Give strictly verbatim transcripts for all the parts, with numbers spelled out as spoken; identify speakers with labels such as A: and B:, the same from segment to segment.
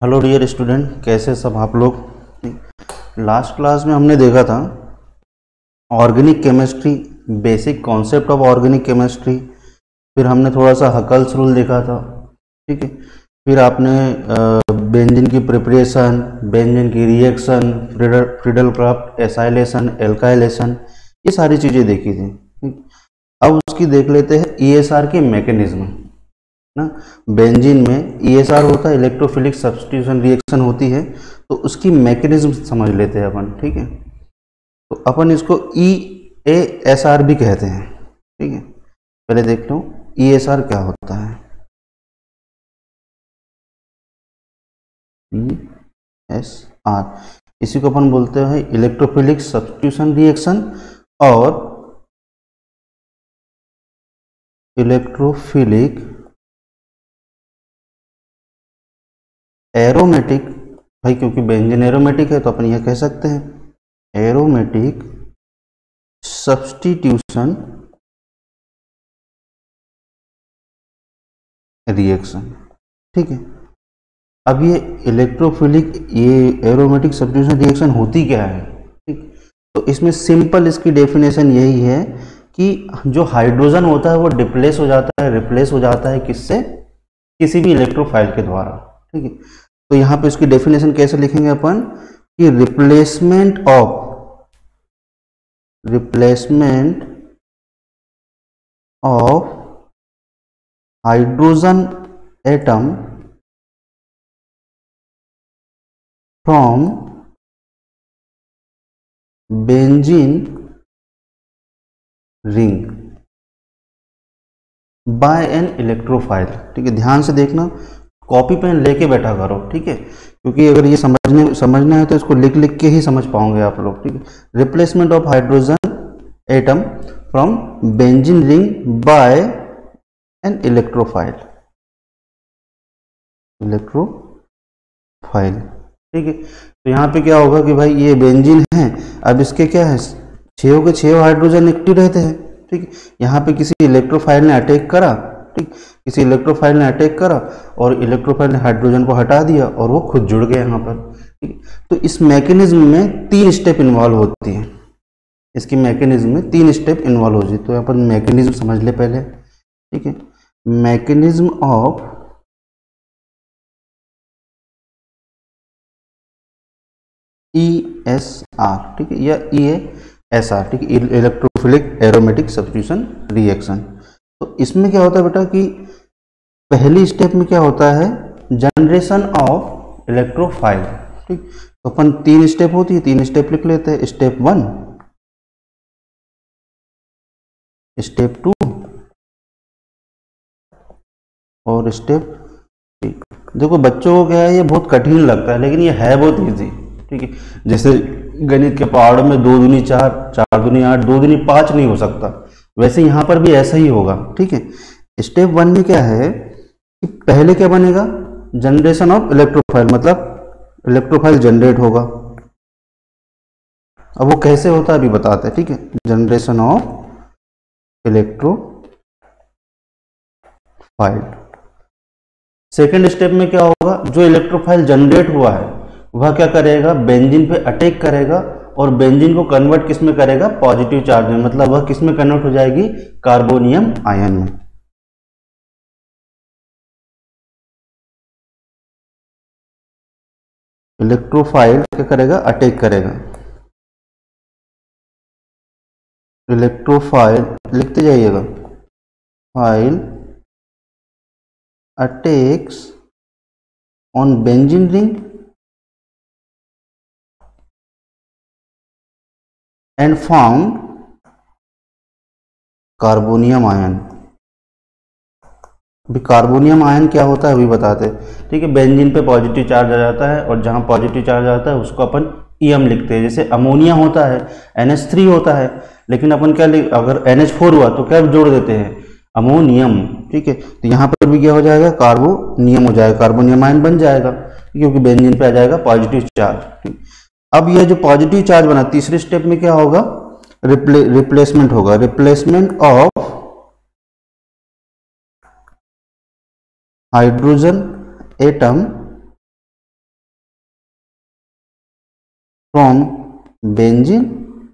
A: Hello dear student, कैसे सब आप लोग। लास्ट क्लास में हमने देखा था organic chemistry, basic concept of organic chemistry. फिर हमने थोड़ा सा हकल्स रूल देखा था, ठीक है। फिर आपने बेंजीन की प्रिपरेशन, बेंजीन की reaction, Friedel Craft acylation, alkylation, ये सारी चीज़ें देखी थी। ठीक। अब उसकी देख लेते हैं ईएसआर के मैकेनिज्म ना। बेंजीन में ईएसआर होता है, इलेक्ट्रोफिलिक सब्स्टिट्यूशन रिएक्शन होती है, तो उसकी मैकेनिज्म समझ लेते हैं अपन। ठीक है, तो अपन इसको ई ए एस आर भी कहते हैं। ठीक है, पहले देख लो ईएसआर क्या होता है। ई एस आर, इसी को अपन बोलते हैं इलेक्ट्रोफिलिक सब्स्टिट्यूशन रिएक्शन और इलेक्ट्रोफिलिक एरोमेटिक। भाई क्योंकि बेंजीन एरोमेटिक है तो अपन यह कह सकते हैं एरोमेटिक सब्स्टिट्यूशन रिएक्शन। ठीक है, अब ये इलेक्ट्रोफिलिक ये एरोमेटिक सब्स्टिट्यूशन रिएक्शन होती क्या है। ठीक, तो इसमें सिंपल इसकी डेफिनेशन यही है कि जो हाइड्रोजन होता है वो डिप्लेस हो जाता है, रिप्लेस हो जाता है किससे, किसी भी इलेक्ट्रोफाइल के द्वारा। ठीक है, तो यहाँ पे इसकी डेफिनेशन कैसे लिखेंगे अपन कि replacement of replacement of hydrogen atom from benzene ring by an electrophile. ठीक है, ध्यान से देखना, कॉपी पेन लेके बैठा करो। ठीक है, क्योंकि अगर ये समझने समझना है तो इसको लिख लिख के ही समझ पाओगे आप लोग। ठीक है, replacement of hydrogen atom from benzene ring by an electrophile electrophile ठीक है, तो यहाँ पे क्या होगा कि भाई ये बेंजीन है, अब इसके क्या है, छह के छह हाइड्रोजन एक्टिव रहते हैं। ठीक है, यहाँ पे किसी इलेक्ट्रोफाइल ने अटैक करा, ठीक, किसी इलेक्ट्रोफाइल ने अटैक करा और इलेक्ट्रोफाइल ने हाइड्रोजन को हटा दिया और वो खुद जुड़ गए यहाँ पर। ठीक, तो इस मैकेनिज्म में तीन स्टेप इन्वॉल्व होती है, इसकी मैकेनिज्म में तीन स्टेप इन्वॉल्व होती है। तो यहाँ पर मैकेनिज्म समझ ले पहले। ठीक है, mechanism of E S R, ठीक है, या ई एस आर, ठीक है, इलेक्ट्रोफिलिक एरोमेटिक सब्स्टिट्यूशन रिएक्शन। तो इसमें क्या होता है बेटा कि पहली स्टेप में क्या होता है, जनरेशन ऑफ इलेक्ट्रोफाइल। ठीक, तो अपन तीन स्टेप होती है, तीन स्टेप लिख लेते हैं। स्टेप वन, स्टेप टू और स्टेप थ्री। देखो बच्चों को क्या है, ये बहुत कठिन लगता है लेकिन ये है बहुत इजी। ठीक है, जैसे गणित के पहाड़ों में दो दूनी चार, चार दूनी आठ, दो दूनी पाँच नहीं हो सकता, वैसे यहाँ पर भी ऐसा ही होगा। ठीक है, स्टेप वन में क्या है कि पहले क्या बनेगा, जनरेशन ऑफ इलेक्ट्रोफाइल, मतलब इलेक्ट्रोफाइल जनरेट होगा। अब वो कैसे होता है अभी बताते हैं। ठीक है, generation of electrophile. Second step में क्या होगा, जो इलेक्ट्रोफाइल जनरेट हुआ है वह क्या करेगा, बेंजीन पे अटैक करेगा और बेंजीन को कन्वर्ट किस में करेगा, पॉजिटिव चार्ज में, मतलब वह किस में कन्वर्ट हो जाएगी, कार्बोनियम आयन में। इलेक्ट्रोफाइल क्या करेगा, अटैक करेगा। इलेक्ट्रोफाइल लिखते जाइएगा, file attacks on benzene ring and found carbonium ion. अभी कार्बोनियम आयन क्या होता है अभी बताते हैं। ठीक है, बेंजीन पे पॉजिटिव चार्ज आ जाता है और जहां पॉजिटिव चार्ज आता है उसको अपन ईएम लिखते हैं। जैसे अमोनिया होता है एन एच थ्री होता है, लेकिन अपन क्या लिख, अगर एन एच फोर हुआ तो क्या जोड़ देते हैं, अमोनियम। ठीक है, तो यहाँ पर भी क्या हो जाएगा, कार्बोनियम हो जाएगा, कार्बोनियम आयन बन जाएगा क्योंकि बेंजीन पे आ जाएगा पॉजिटिव चार्ज। ठीक, अब यह जो पॉजिटिव चार्ज बना, तीसरे स्टेप में क्या होगा, रिप्ले, रिप्लेसमेंट होगा, replacement of hydrogen atom from benzene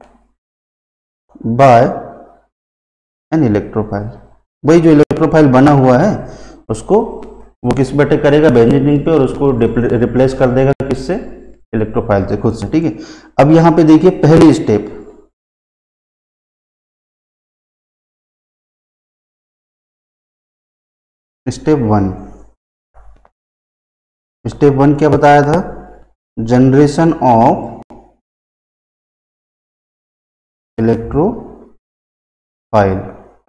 A: by an electrophile. वही जो इलेक्ट्रोफाइल बना हुआ है उसको वो किस पे अटैक करेगा, बेंजीन रिंग पे, और उसको रिप्लेस कर देगा किससे, इलेक्ट्रोफाइल से, खुद से। ठीक है, अब यहां पे देखिए पहली step, step one. Step one क्या बताया था, जनरेशन ऑफ इलेक्ट्रोफाइल।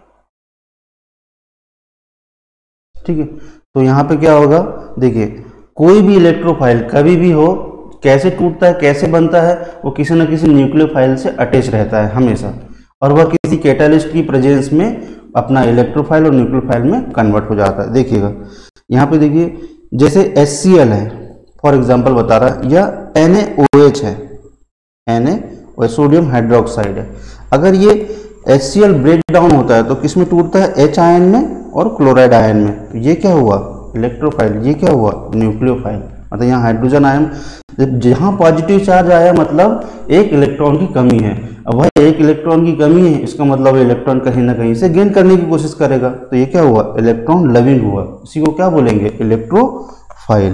A: ठीक है, तो यहां पे क्या होगा, देखिए कोई भी इलेक्ट्रोफाइल कभी भी हो, कैसे टूटता है, कैसे बनता है, वो किसी न किसी न्यूक्लियोफाइल से अटैच रहता है हमेशा, और वह किसी कैटालिस्ट की प्रेजेंस में अपना इलेक्ट्रोफाइल और न्यूक्लियोफाइल में कन्वर्ट हो जाता है। देखिएगा यहाँ पे देखिए, जैसे एच सी एल है फॉर एग्जांपल बता रहा है, या एन ए ओ एच है, एन ए सोडियम हाइड्रोक्साइड है। अगर ये H C L break down होता है तो किस में टूटता है, एच आयन में और क्लोराइड आयन में। तो ये क्या हुआ, इलेक्ट्रोफाइल, ये क्या हुआ, न्यूक्लियोफाइल। मतलब यहाँ हाइड्रोजन आयन, जहां पॉजिटिव चार्ज आया मतलब एक इलेक्ट्रॉन की कमी है। अब वह एक इलेक्ट्रॉन की कमी है, इसका मतलब इलेक्ट्रॉन कहीं ना कहीं से गेन करने की कोशिश करेगा, तो ये क्या हुआ, इलेक्ट्रॉन लविंग हुआ। इसी को क्या बोलेंगे, इलेक्ट्रोफाइल।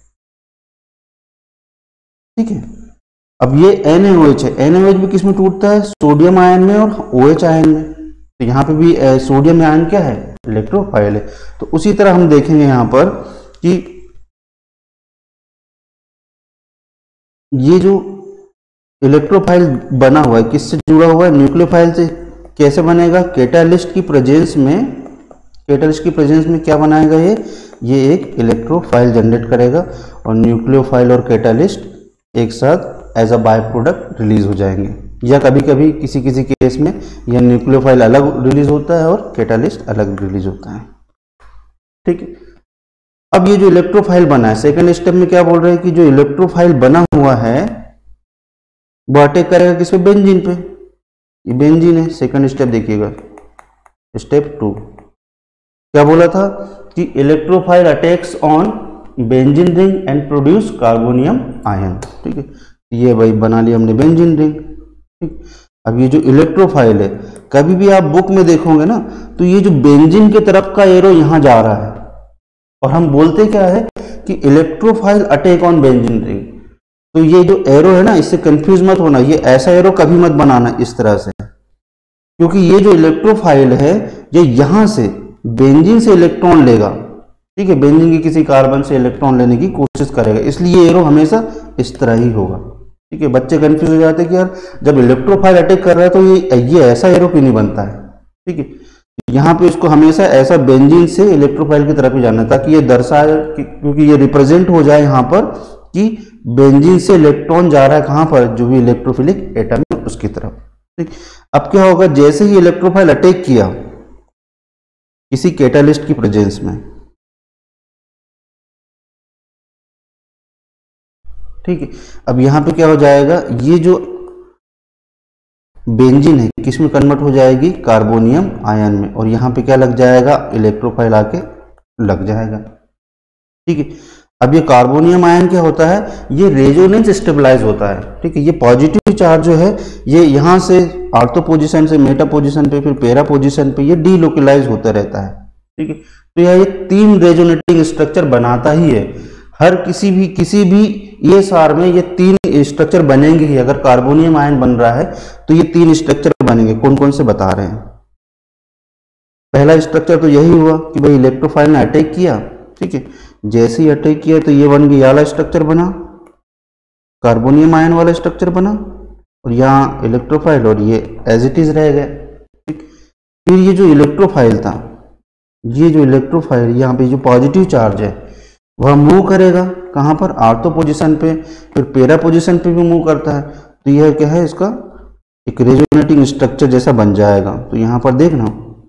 A: ठीक है, अब ये एन ए ओ एच है, एन ए ओ एच भी किस में टूटता है, सोडियम आयन में और ओ एच आयन में। तो यहाँ पे भी सोडियम आयन क्या है, इलेक्ट्रोफाइल है। तो उसी तरह हम देखेंगे यहाँ पर कि ये जो इलेक्ट्रोफाइल बना हुआ है किससे जुड़ा हुआ है, न्यूक्लियोफाइल से। कैसे बनेगा, कैटालिस्ट की प्रेजेंस में, कैटालिस्ट की प्रेजेंस में क्या बनाएगा ये ये एक इलेक्ट्रोफाइल जनरेट करेगा, और न्यूक्लियोफाइल और कैटालिस्ट एक साथ as a by product release हो जाएंगे। या कभी कभी किसी किसी केस में यह न्यूक्लियोफाइल अलग रिलीज होता है और कैटालिस्ट अलग रिलीज होता है। ठीक है, अब ये जो इलेक्ट्रोफाइल बना है, सेकंड स्टेप में क्या बोल रहे हैं कि जो इलेक्ट्रोफाइल बना हुआ है वो अटैक करेगा किस पे, बेंजीन पे। ये बेंजीन है, सेकंड स्टेप देखिएगा, स्टेप टू क्या बोला था कि electrophile attacks on benzene ring and produce carbonium ion. ठीक है, ये भाई बना लिया हमने बेंजीन रिंग। ठीक, अब ये जो इलेक्ट्रोफाइल है, कभी भी आप बुक में देखोगे ना तो ये जो बेंजीन के तरफ का एरो यहां जा रहा है, और हम बोलते क्या है कि electrophile attack on benzene ring. तो ये जो एरो है ना, इससे कंफ्यूज मत होना, ये ऐसा एरो कभी मत बनाना इस तरह से, क्योंकि ये जो इलेक्ट्रोफाइल है ये यहां से बेंजीन से इलेक्ट्रॉन लेगा। ठीक है, बेंजीन के किसी कार्बन से इलेक्ट्रॉन लेने की कोशिश करेगा, इसलिए एरो हमेशा इस तरह ही होगा। ठीक है, बच्चे कंफ्यूज हो जाते हैं कि यार जब इलेक्ट्रोफाइल अटैक कर रहा है तो ये ये ऐसा एरो क्यों नहीं बनता है। ठीक है, यहाँ पे इसको हमेशा ऐसा बेंजीन से इलेक्ट्रोफाइल की तरफ ही जाना है, ताकि ये दर्शाए, क्योंकि ये रिप्रेजेंट हो जाए यहाँ पर कि बेंजीन से इलेक्ट्रॉन जा रहा है कहाँ पर, जो भी इलेक्ट्रोफिलिक एटम है उसकी तरफ। ठीक, अब क्या होगा, जैसे ही इलेक्ट्रोफाइल अटैक किया किसी कैटालिस्ट की प्रेजेंस में, ठीक है, अब यहां पे क्या हो जाएगा, ये जो बेंजीन है किस में कन्वर्ट हो जाएगी, कार्बोनियम आयन में, और यहां पे क्या लग जाएगा, इलेक्ट्रोफाइल आके लग जाएगा। ठीक है, अब ये कार्बोनियम आयन क्या होता है, ये रेजोनेंस स्टेबलाइज होता है। ठीक है, ये पॉजिटिव चार्ज जो है ये यहां से ऑर्थो पोजीशन से मेटा पोजीशन पे, फिर पेरा पोजीशन पे ये डीलोकलाइज होता रहता है। ठीक है, तो यह ये तीन रेजोनेटिंग स्ट्रक्चर बनाता ही है। हर किसी भी किसी भी ये सार में ये तीन स्ट्रक्चर बनेंगे ही। अगर कार्बोनियम आयन बन रहा है तो ये तीन स्ट्रक्चर बनेंगे। कौन कौन से बता रहे हैं, पहला स्ट्रक्चर तो यही हुआ कि भाई इलेक्ट्रोफाइल ने अटैक किया। ठीक है, जैसे ही अटैक किया तो ये बन गया, वाला स्ट्रक्चर बना, कार्बोनियम आयन वाला स्ट्रक्चर बना, और यहाँ इलेक्ट्रोफाइल, और ये एज इट इज रह गया। फिर ये जो इलेक्ट्रोफाइल था, ये जो इलेक्ट्रोफाइल यहाँ पे जो पॉजिटिव चार्ज है वह मूव करेगा कहाँ पर, ऑर्थो पोजीशन पे, फिर पेरा पोजीशन पे भी मूव करता है। तो यह क्या है, इसका एक रेजोनेटिंग स्ट्रक्चर जैसा बन जाएगा। तो यहाँ पर देखना,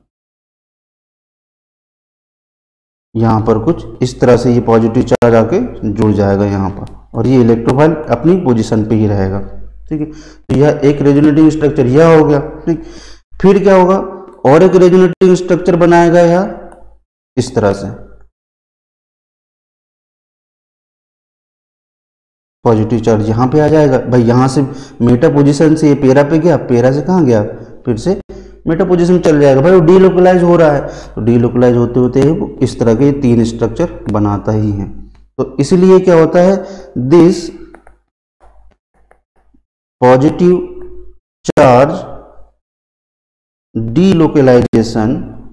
A: यहाँ पर कुछ इस तरह से ये पॉजिटिव चार्ज आके जुड़ जाएगा यहाँ पर, और ये इलेक्ट्रोफाइल अपनी पोजीशन पे ही रहेगा। ठीक है, तो यह एक रेजोनेटिंग स्ट्रक्चर यह हो गया। ठीक, फिर क्या होगा, और एक रेजोनेटिंग स्ट्रक्चर बनाएगा यह इस तरह से। पॉजिटिव चार्ज यहाँ पे आ जाएगा भाई, यहाँ से मेटा पोजीशन से ये पेरा पे गया, पेरा से कहाँ गया, फिर से मेटा पोजीशन में चल जाएगा भाई, वो डीलोकलाइज हो रहा है। तो डीलोकलाइज होते होते वो इस तरह के तीन स्ट्रक्चर बनाता ही है। तो इसलिए क्या होता है, this positive charge delocalisation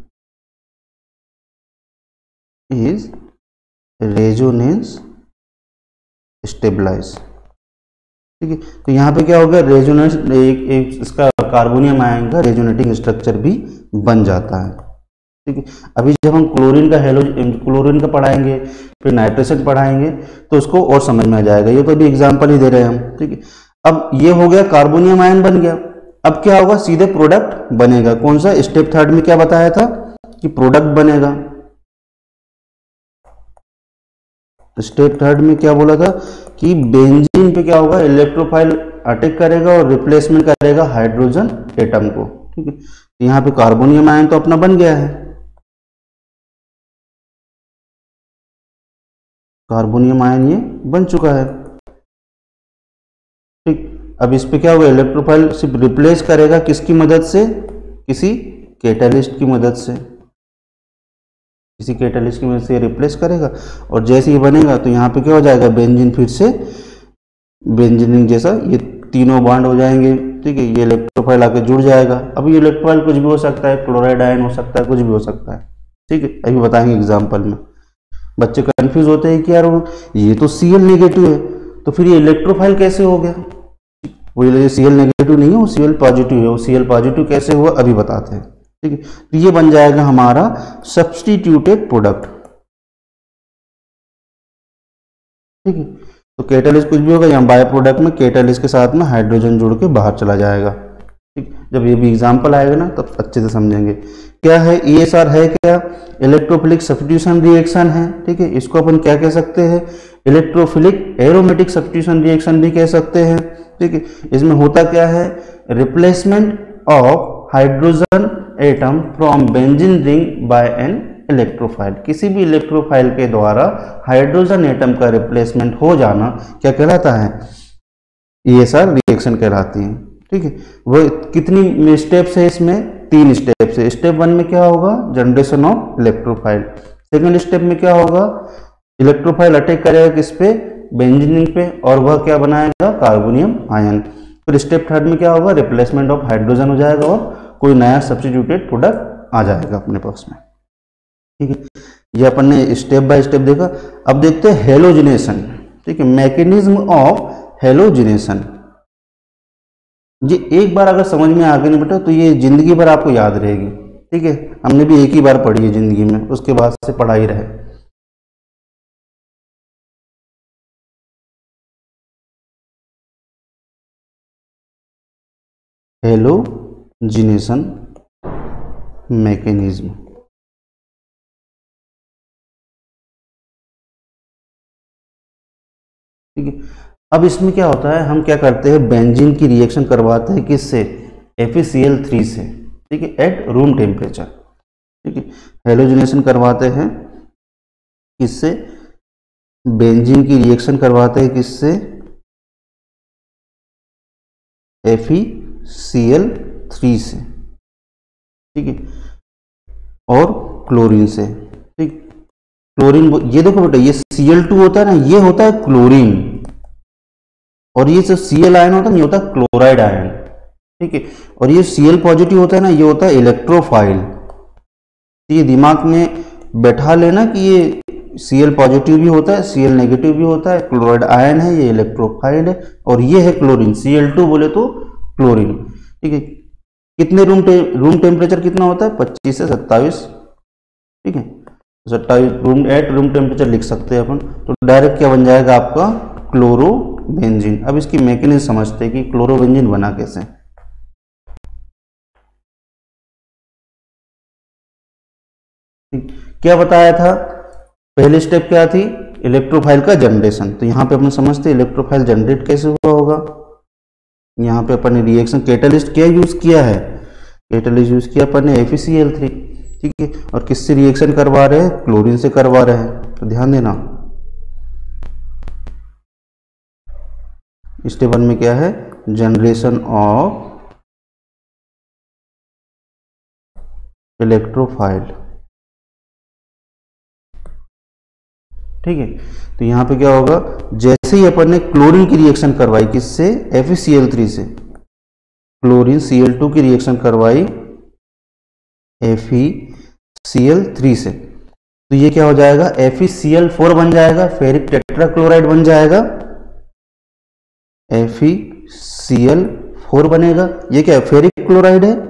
A: is resonance stabilise. ठीक है, तो यहाँ पे क्या हो गया, रेजोनेंस एक, एक इसका कार्बोनियम आयन का रेजोनेटिंग स्ट्रक्चर भी बन जाता है। ठीक है, अभी जब हम क्लोरीन का हेलो क्लोरीन का पढ़ाएंगे, फिर नाइट्रेशन पढ़ाएंगे, तो उसको और समझ में आ जाएगा। ये तो अभी एग्जांपल ही दे रहे हैं हम। ठीक है, अब ये हो गया कार्बोनियम आयन बन गया। अब क्या होगा, सीधे प्रोडक्ट बनेगा। कौन सा, स्टेप थर्ड में क्या बताया था कि प्रोडक्ट बनेगा। स्टेप थर्ड में क्या बोला था कि बेंजीन पे क्या होगा, इलेक्ट्रोफाइल अटैक करेगा और रिप्लेसमेंट करेगा हाइड्रोजन एटम को। ठीक है, तो यहाँ पे कार्बोनियम आयन तो अपना बन गया है, कार्बोनियम आयन ये बन चुका है। ठीक, अब इस पे क्या होगा, इलेक्ट्रोफाइल सिर्फ रिप्लेस करेगा किसकी मदद से, किसी कैटालिस्ट की मदद से, किसी कैटालिस्ट की मदद से रिप्लेस करेगा। और जैसे ही बनेगा तो यहाँ पे क्या हो जाएगा, बेंजीन फिर से बेंजीनिंग जैसा ये तीनों बॉन्ड हो जाएंगे। ठीक है, ये इलेक्ट्रोफाइल आके जुड़ जाएगा। अब ये इलेक्ट्रोफाइल कुछ भी हो सकता है, क्लोराइड आयन हो सकता है, कुछ भी हो सकता है। ठीक है, अभी बताएंगे एग्जाम्पल में। बच्चे कंफ्यूज होते हैं कि यार ये तो सी एल नेगेटिव है, तो फिर ये इलेक्ट्रोफाइल कैसे हो गया। वो सी एल नेगेटिव नहीं है, वो सी एल पॉजिटिव है। वो सी एल पॉजिटिव कैसे हुआ अभी बताते हैं। ठीक है, तो ये बन जाएगा हमारा सब्स्टिट्यूटेड प्रोडक्ट। ठीक है, तो कैटालिस्ट कुछ भी होगा, यहाँ बाय प्रोडक्ट में कैटालिस्ट के साथ में हाइड्रोजन जुड़ के बाहर चला जाएगा। ठीक, जब ये भी एग्जांपल आएगा ना तब अच्छे से समझेंगे। क्या है ई एस आर, है क्या, इलेक्ट्रोफिलिक सब्स्टिट्यूशन रिएक्शन है। ठीक है, इसको अपन क्या कह सकते हैं, इलेक्ट्रोफिलिक एरोमेटिक सब्स्टिट्यूशन रिएक्शन भी कह सकते हैं। ठीक है, इसमें होता क्या है, replacement of hydrogen atom from benzene ring by an electrophile. किसी भी इलेक्ट्रोफाइल के द्वारा हाइड्रोजन एटम का रिप्लेसमेंट हो जाना क्या कहलाता है, ई एस आर रिएक्शन कहलाती है। ठीक है, वो कितनी स्टेप्स है इसमें, तीन स्टेप्स है। स्टेप वन में क्या होगा, generation of electrophile. Second step में क्या होगा, इलेक्ट्रोफाइल अटैक करेगा किस पे, बेंजीन पे, और वह क्या बनाएगा, कार्बोनियम आयन। फिर स्टेप थर्ड में क्या होगा, रिप्लेसमेंट ऑफ हाइड्रोजन हो जाएगा और कोई नया सब्स्टिट्यूटेड प्रोडक्ट आ जाएगा अपने पास में। ठीक है, ये अपन ने स्टेप बाय स्टेप देखा। अब देखते हैं हेलोजिनेशन। ठीक है, मैकेनिज्म ऑफ हेलोजिनेशन। ये एक बार अगर समझ में आ गया ना बेटा, तो ये जिंदगी भर आपको याद रहेगी। ठीक है, हमने भी एक ही बार पढ़ी है जिंदगी में, उसके बाद से पढ़ाई रहे। Halogenation mechanism. ठीक है, अब इसमें क्या होता है, हम क्या करते हैं, बेंजीन की रिएक्शन करवाते हैं किससे, F E C L three से। ठीक है, एट रूम टेम्परेचर। ठीक है, हेलोजिनेशन करवाते हैं किससे, बेंजीन की रिएक्शन करवाते हैं किससे, F E C L three से। ठीक है, और क्लोरीन से। ठीक, क्लोरीन, ये देखो बेटा, ये सी एल टू होता है ना, ये होता है क्लोरीन, और ये जो सी एल आयन होता है ये होता है क्लोराइड आयन। ठीक है, और ये सी एल पॉजिटिव होता है ना, ये होता है इलेक्ट्रोफाइल। ये दिमाग में बैठा लेना कि ये सी एल पॉजिटिव भी होता है, सी एल नेगेटिव भी होता है, क्लोराइड आयन है, ये इलेक्ट्रोफाइल है, और ये है क्लोरीन, सी एल टू बोले तो क्लोरीन। ठीक है, कितने रूम टे, रूम टेम्परेचर कितना होता है, पच्चीस से सत्ताईस। ठीक है, सत्ताईस रूम एट रूम टेम्परेचर लिख सकते हैं अपन। तो डायरेक्ट क्या बन जाएगा आपका, क्लोरोबेंजीन। अब इसकी मैकेनिज्म समझते हैं कि क्लोरोबेंजीन बना कैसे। क्या बताया था, पहली स्टेप क्या थी, इलेक्ट्रोफाइल का जनरेशन। तो यहाँ पे अपन समझते हैं इलेक्ट्रोफाइल जनरेट कैसे हुआ होगा। यहाँ पे अपन ने रिएक्शन कैटालिस्ट क्या यूज किया है, कैटालिस्ट यूज किया अपन ने F E C L three. ठीक है, और किससे रिएक्शन करवा रहे हैं, क्लोरीन से करवा रहे हैं। तो ध्यान देना, स्टेप वन में क्या है, जनरेशन ऑफ इलेक्ट्रोफाइल। ठीक है, तो यहाँ पे क्या होगा, जैसे ही अपन ने क्लोरीन की रिएक्शन करवाई, किससे, F E C L three से, क्लोरीन सी एल टू की रिएक्शन करवाई F E C L three से, तो ये क्या हो जाएगा, F E C L four बन जाएगा, फेरिक टेट्राक्लोराइड बन जाएगा, F E C L four बनेगा। ये क्या है, फेरिक क्लोराइड है,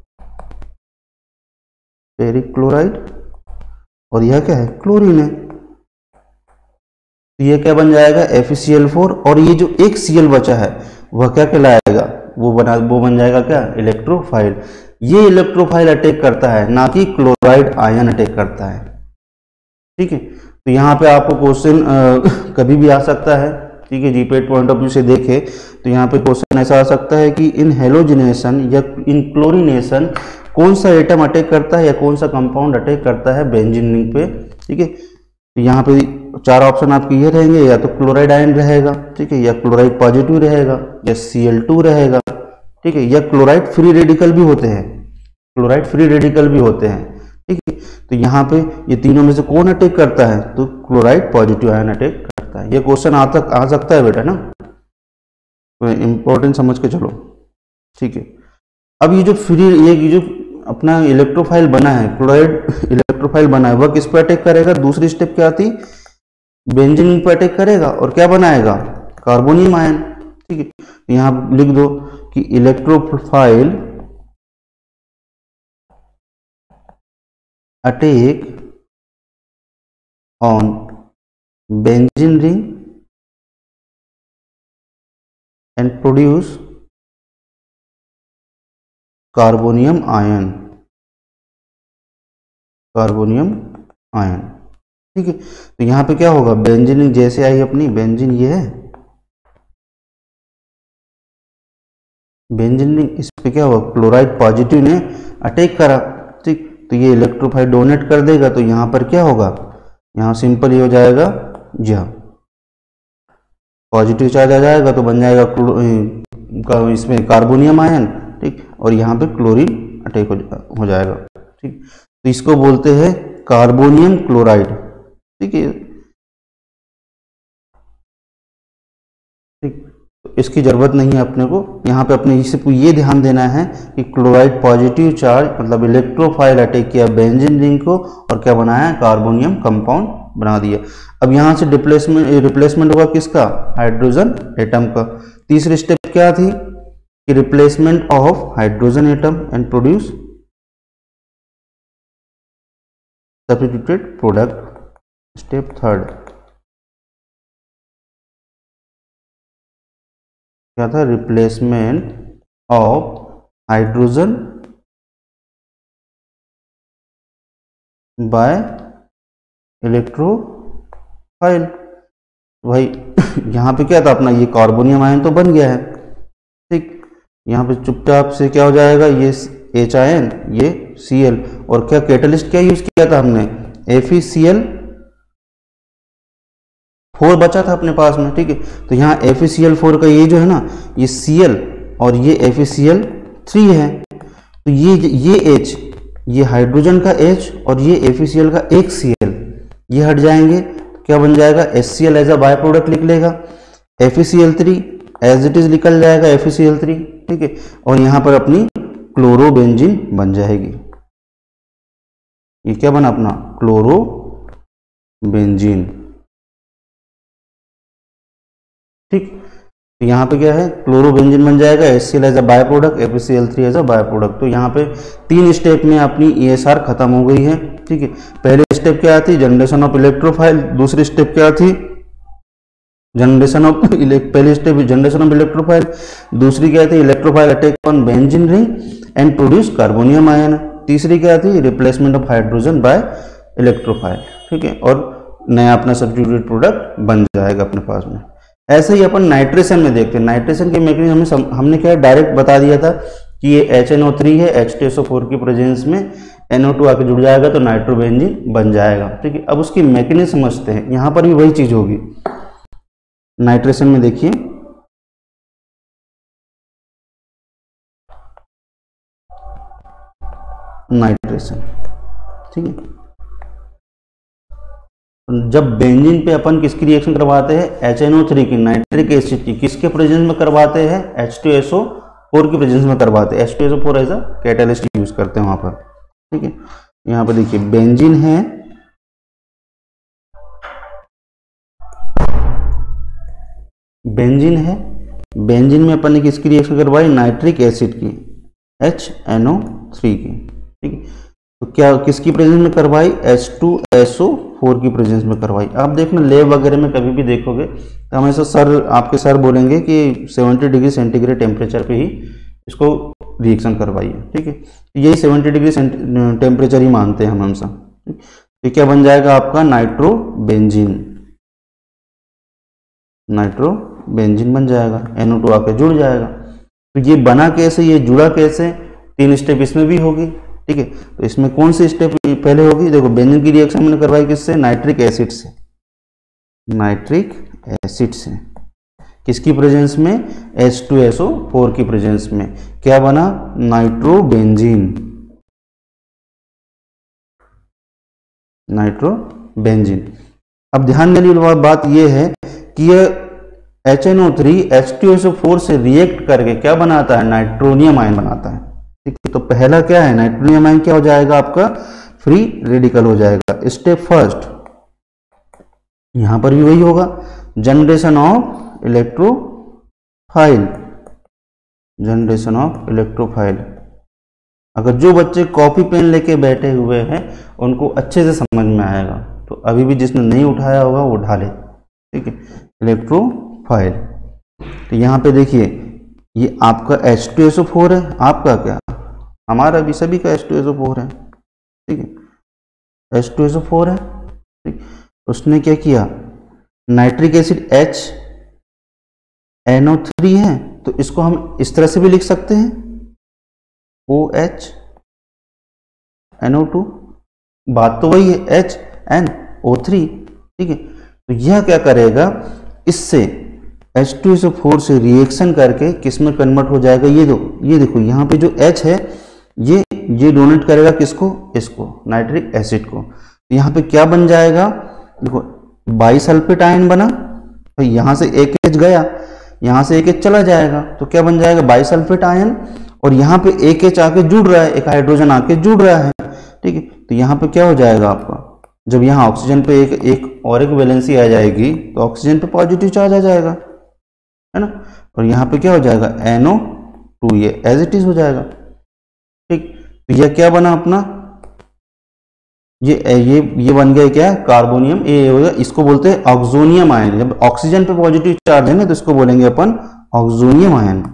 A: फेरिक क्लोराइड, और यह क्या है, क्लोरीन है, तो ये क्या बन जाएगा, F E C L four, और ये जो एक Cl बचा है वह क्या कहलाएगा, वो बना वो बन जाएगा क्या, इलेक्ट्रोफाइल। ये इलेक्ट्रोफाइल अटैक करता है, ना कि क्लोराइड आयन अटैक करता है। ठीक है, तो यहाँ पे आपको क्वेश्चन कभी भी आ सकता है। ठीक है, जीपेट पॉइंट ऑफ व्यू से देखे तो यहाँ पे क्वेश्चन ऐसा आ सकता है कि इन हेलोजिनेशन या इन क्लोरिनेशन कौन सा एटम अटैक करता है या कौन सा कंपाउंड अटैक करता है बेंजीन रिंग पे। ठीक है, तो यहाँ पे चार ऑप्शन आपके ये रहेंगे, या तो क्लोराइड आयन रहेगा, ठीक है, या क्लोराइड पॉजिटिव रहेगा, या सी एल टू रहेगा, ठीक है, या क्लोराइड फ्री रेडिकल भी होते हैं, क्लोराइड फ्री रेडिकल भी होते हैं। ठीक है, तो यहाँ पे ये तीनों में से कौन अटैक करता है, तो क्लोराइड पॉजिटिव आयन अटैक करता है। ये क्वेश्चन आ तक आ सकता है बेटा ना, तो इंपॉर्टेंट समझ के चलो। ठीक है, अब ये जो फ्री ये जो अपना इलेक्ट्रोफाइल बना है, क्लोराइड इलेक्ट्रोफाइल बना है, वह किस पे अटैक करेगा, दूसरी स्टेप क्या आती, बेंजीन रिंग पे अटैक करेगा और क्या बनाएगा, कार्बोनियम आयन। ठीक है, यहां लिख दो कि electrophile attack on benzene ring and produce carbonium ion, carbonium ion. ठीक है, तो यहां पे क्या होगा, बेंजीन रिंग जैसे आई अपनी, बेंजीन ये है बेंजीन रिंग, इस पे क्या होगा, क्लोराइड पॉजिटिव ने अटैक करा। ठीक, तो ये इलेक्ट्रोफाइल डोनेट कर देगा, तो यहां पर क्या होगा, यहां सिंपल ये हो जाएगा, यह पॉजिटिव चार्ज आ जाएगा तो बन जाएगा इसमें कार्बोनियम आयन। ठीक, और यहाँ पे क्लोरीन अटैक हो, जा, हो जाएगा। ठीक, तो इसको बोलते हैं कार्बोनियम क्लोराइड। ठीक है, ठीक, तो इसकी जरूरत नहीं है अपने को, यहाँ पे अपने इसे ये ध्यान देना है कि क्लोराइड पॉजिटिव चार्ज मतलब इलेक्ट्रोफाइल अटैक किया बेंजीन रिंग को और क्या बनाया, कार्बोनियम कंपाउंड बना दिया। अब यहाँ से डिप्लेसमेंट रिप्लेसमेंट होगा किसका, हाइड्रोजन एटम का। तीसरी स्टेप क्या थी कि replacement of hydrogen atom and produce substituted product. Step third क्या था, replacement of hydrogen by electrophile. भाई यहाँ पे क्या था अपना, ये कार्बोनियम आयन तो बन गया है। ठीक, यहाँ पे चुपचाप से क्या हो जाएगा, ये एच आयन, ये सी एल, और क्या कैटलिस्ट क्या यूज किया था हमने, F E C L four बचा था अपने पास में। ठीक है, तो यहाँ F E C L four का ये जो है ना, ये Cl और ये F E C L three है, तो ये ये H, ये हाइड्रोजन का H और ये एफ ई सी एल का एक Cl, ये हट जाएंगे, क्या बन जाएगा, H C L as a by product लिख लेगा, F E C L three as it is निकल जाएगा F E C L three. ठीक है, और यहाँ पर अपनी क्लोरोबेंजीन बन जाएगी। ये क्या बना अपना, क्लोरोबेंजीन। ठीक, तो यहाँ पे क्या है, क्लोरोबेंजीन बन जाएगा, HCl as a by product, F E C L three as a by product. तो यहाँ पे तीन स्टेप में अपनी ई एस आर खत्म हो गई है। ठीक है, पहले स्टेप क्या थी, जनरेशन ऑफ इलेक्ट्रोफाइल, दूसरी स्टेप क्या थी, जनरेशन ऑफ पहली स्टेप जनरेशन ऑफ इलेक्ट्रोफाइल, दूसरी क्या थी, electrophile attack on benzene ring and produce carbonium ion, तीसरी क्या थी, replacement of hydrogen by electrophile. ठीक है, और नया अपना सब्स्टिट्यूटेड प्रोडक्ट बन जाएगा अपने पास में। ऐसे ही अपन नाइट्रेशन में देखते हैं, नाइट्रेशन के मैकेनिज्म हमें हमने क्या डायरेक्ट बता दिया था कि ये एच एन ओ थ्री है, H T S O four की प्रेजेंस में एन ओ टू आके जुड़ जाएगा तो नाइट्रोबेंजीन बन जाएगा। ठीक है, अब उसकी मैकेनिज्म समझते हैं, यहाँ पर भी वही चीज होगी। नाइट्रेशन में देखिए, नाइट्रेशन। ठीक है, जब बेंजीन पे अपन किसकी रिएक्शन करवाते हैं, एच एन ओ थ्री की, नाइट्रिक एसिड की, किसके प्रेजेंस में करवाते हैं, H two S O four की प्रेजेंस में करवाते हैं। H two S O four as a catalyst use करते हैं वहां पर। ठीक है, यहाँ पर देखिए बेंजीन है, बेंजीन है, बेंजीन में अपन ने किसकी रिएक्शन करवाई, नाइट्रिक एसिड की, एच एन ओ थ्री की। ठीक है, तो क्या किसकी प्रेजेंस में करवाई, H two S O four की प्रेजेंस में करवाई। आप देखना लैब वगैरह में कभी भी देखोगे तो हमेशा सर, आपके सर बोलेंगे कि सेवेंटी डिग्री सेंटीग्रेड टेम्परेचर पे ही इसको रिएक्शन करवाइए। ठीक है, यही सेवेंटी डिग्री टेम्परेचर ही मानते हैं हम हमेशा। तो क्या बन जाएगा आपका, नाइट्रो बेंजीन, नाइट्रो बेंजीन बन जाएगा, एन ओ टू आके जुड़ जाएगा। तो ये बना कैसे, ये जुड़ा कैसे, तीन स्टेप इसमें भी होगी। ठीक है, तो इसमें कौन सी स्टेप पहले होगी, देखो बेंजीन की रिएक्शन मैंने करवाई किससे, नाइट्रिक एसिड से, नाइट्रिक एसिड से, किसकी प्रेजेंस में, H two S O four की प्रेजेंस में, क्या बना, नाइट्रो बेंजीन, नाइट्रो बेंजीन। अब ध्यान देने वाली बात यह है कि यह H N O three H two S O four से रिएक्ट करके क्या बनाता है, नाइट्रोनियम आयन बनाता है। ठीक है, तो पहला क्या है, नाइट्रोनियम आयन क्या हो जाएगा आपका, फ्री रेडिकल हो जाएगा। स्टेप फर्स्ट, यहां पर भी वही होगा, generation of electrophile, generation of electrophile. अगर जो बच्चे कॉपी पेन लेके बैठे हुए हैं उनको अच्छे से समझ में आएगा, तो अभी भी जिसने नहीं उठाया होगा वो ढाले। ठीक है, इलेक्ट्रोफाइल। तो यहाँ पे देखिए ये आपका H two S O four है, आपका क्या, हमारा भी सभी का H two S O four है। ठीक है, H two S O four है। ठीक, उसने क्या किया, nitric acid H N O three है, तो इसको हम इस तरह से भी लिख सकते हैं, O H N O two, बात तो वही है, एच एन ओ थ्री। ठीक है, तो यह क्या करेगा, इससे H two S O four से रिएक्शन करके किस में कन्वर्ट हो जाएगा, ये दो, ये देखो यहाँ पे जो H है ये ये डोनेट करेगा किसको, इसको, नाइट्रिक एसिड को। तो यहाँ पे क्या बन जाएगा, देखो बाइसल्फेट आयन बना, तो यहाँ से एक H गया, यहाँ से एक H चला जाएगा, तो क्या बन जाएगा, बाइसल्फेट आयन, और यहाँ पे एक H आके जुड़ रहा है, एक हाइड्रोजन आके जुड़ रहा है। ठीक है, तो यहाँ पे क्या हो जाएगा आपका, जब यहाँ ऑक्सीजन पे एक एक और एक वैलेंसी आ जाएगी तो ऑक्सीजन पे पॉजिटिव चार्ज आ जाएगा, है ना, और यहाँ पे क्या हो जाएगा, एन ओ टू, ये एज इट इज हो जाएगा। ठीक, तो यह क्या बना अपना, ये ये ये बन गया क्या, कार्बोनियम, ये हो गया, इसको बोलते हैं ऑक्सोनियम आयन। जब ऑक्सीजन पे पॉजिटिव चार्ज है ना तो इसको बोलेंगे अपन ऑक्सोनियम आयन,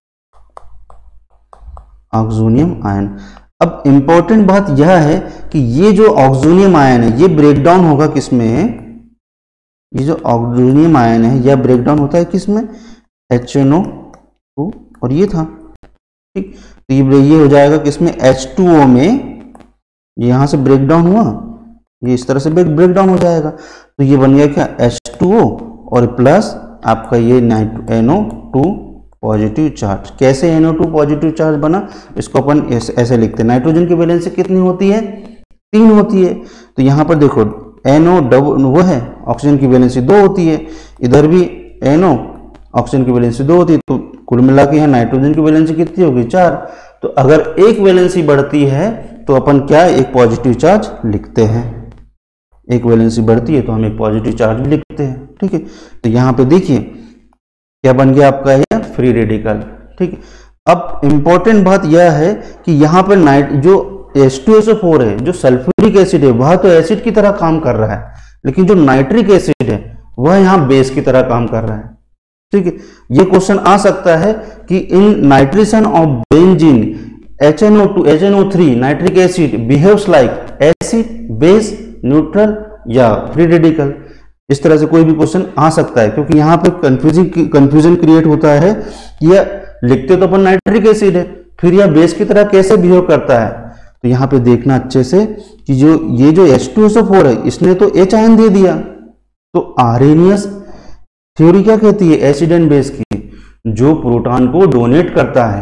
A: ऑक्सोनियम आयन। अब इंपॉर्टेंट बात यह है कि ये जो ऑक्सोनियम आयन है ये ब्रेक डाउन होगा किसमें, ये जो ऑक्सोनियम आयन है यह ब्रेक डाउन होता है किसमें, एच एन ओ टू, और ये था। ठीक, तो ये ये हो जाएगा किसमें, एच टू ओ में, यहां से ब्रेक डाउन हुआ, ये इस तरह से ब्रेक डाउन हो जाएगा, तो ये बन गया क्या, एच टू ओ और प्लस आपका ये N O two positive charge. कैसे N O two positive charge बना, इसको अपन ऐसे लिखते हैं, नाइट्रोजन की वैलेंसी कितनी होती है, तीन होती है, तो यहाँ पर देखो एन ओ डबल वो है, ऑक्सीजन की वैलेंसी दो होती है, इधर भी एन ओ ऑक्सीजन की वैलेंसी दो होती है, तो कुल मिला के यहाँ नाइट्रोजन की वैलेंसी कितनी होगी, चार। तो अगर एक वैलेंसी बढ़ती है तो अपन क्या, एक पॉजिटिव चार्ज लिखते हैं, एक वैलेंसी बढ़ती है तो हम एक पॉजिटिव चार्ज भी लिखते हैं। ठीक है, तो यहाँ पे देखिए क्या बन गया आपका यह फ्री रेडिकल। ठीक है, अब इंपॉर्टेंट बात यह है कि यहाँ पर नाइट जो H two S O four है, जो सल्फ्यूरिक एसिड है, वह तो एसिड की तरह काम कर रहा है, लेकिन जो नाइट्रिक एसिड है वह यहाँ बेस की तरह काम कर रहा है। ठीक है, ये क्वेश्चन आ सकता है कि in nitration of benzene H N O two H N O three nitric acid behaves like acid, base, neutral या फ्री रेडिकल। इस तरह से कोई भी क्वेश्चन आ सकता है, क्योंकि यहाँ पे कंफ्यूजिंग कंफ्यूजन क्रिएट होता है कि यह लिखते तो अपन नाइट्रिक एसिड है, फिर यह बेस की तरह कैसे बिहेव करता है। तो यहाँ पे देखना अच्छे से कि जो ये जो H two S O four है इसने तो H आयन दे दिया, तो आर्हेनियस थ्योरी क्या कहती है, एसिड एंड बेस की, जो प्रोटॉन को डोनेट करता है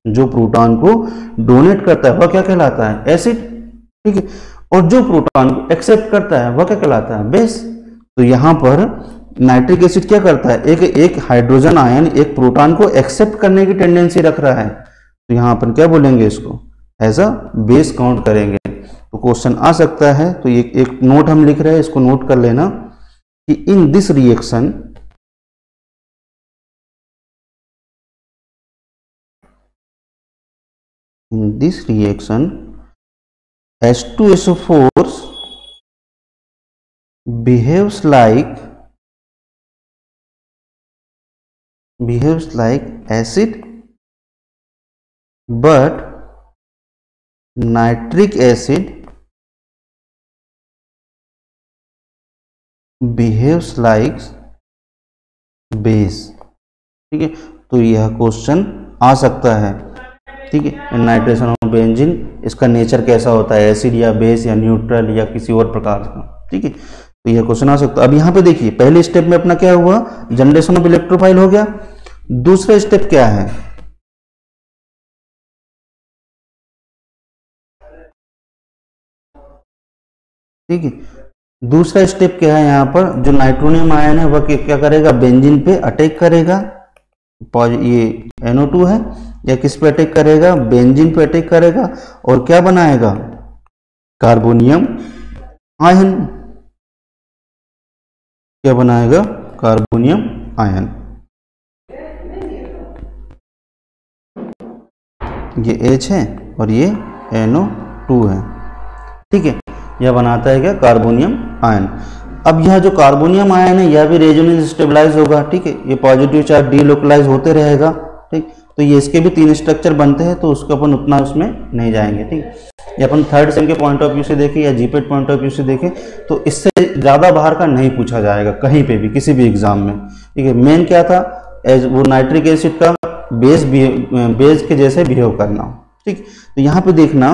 A: जो प्रोटॉन को डोनेट करता है वह क्या कहलाता है? एसिड। ठीक है, और जो प्रोटॉन को एक्सेप्ट करता है वह क्या कहलाता है? बेस। तो यहाँ पर नाइट्रिक एसिड क्या करता है? एक एक हाइड्रोजन आयन एक प्रोटॉन को एक्सेप्ट करने की टेंडेंसी रख रहा है, तो यहाँ पर क्या बोलेंगे? इसको एज अ बेस काउंट करेंगे। तो क्वेश्चन आ सकता है, तो ये एक नोट हम लिख रहे हैं, इसको नोट कर लेना कि in this reaction in this reaction H two S O four behaves like behaves like acid, but nitric acid behaves like base। ठीक है, तो यह क्वेश्चन आ सकता है। ठीक है, नाइट्रेशन ऑफ बेंजीन, इसका नेचर कैसा होता है? एसिड या बेस या न्यूट्रल या किसी और प्रकार का। ठीक है, तो यह क्वेश्चन आ सकता है। अब यहाँ पे देखिए, पहले स्टेप में अपना क्या हुआ? जनरेशन ऑफ इलेक्ट्रोफाइल हो गया। दूसरा स्टेप क्या है? ठीक है, दूसरा स्टेप क्या है? यहाँ पर जो नाइट्रोनियम आयन है वह क्या करेगा? बेंजीन पे अटैक करेगा। ये एन ओ टू है, या किस पे अटैक करेगा? बेंजीन पे अटैक करेगा, और क्या बनाएगा? Carbonium ion. क्या बनाएगा? Carbonium ion. ये H है और ये एन ओ टू है। ठीक है, यह बनाता है क्या? Carbonium ion. अब यह जो कार्बोनियम आयन है यह भी रेजोनेंस स्टेबलाइज होगा। ठीक है, ये पॉजिटिव चार्ज डीलोकलाइज होते रहेगा। ठीक, तो ये इसके भी तीन स्ट्रक्चर बनते हैं, तो उसको अपन उतना उसमें नहीं जाएंगे। ठीक, ये अपन थर्ड सेम के पॉइंट ऑफ व्यू से देखें या जीपेट पॉइंट ऑफ व्यू से देखें तो इससे ज़्यादा बाहर का नहीं पूछा जाएगा कहीं पे भी, किसी भी एग्जाम में। ठीक है, मेन क्या था? एज वो नाइट्रिक एसिड का बेस बेस के जैसे बिहेव करना। ठीक, तो यहाँ पे देखना,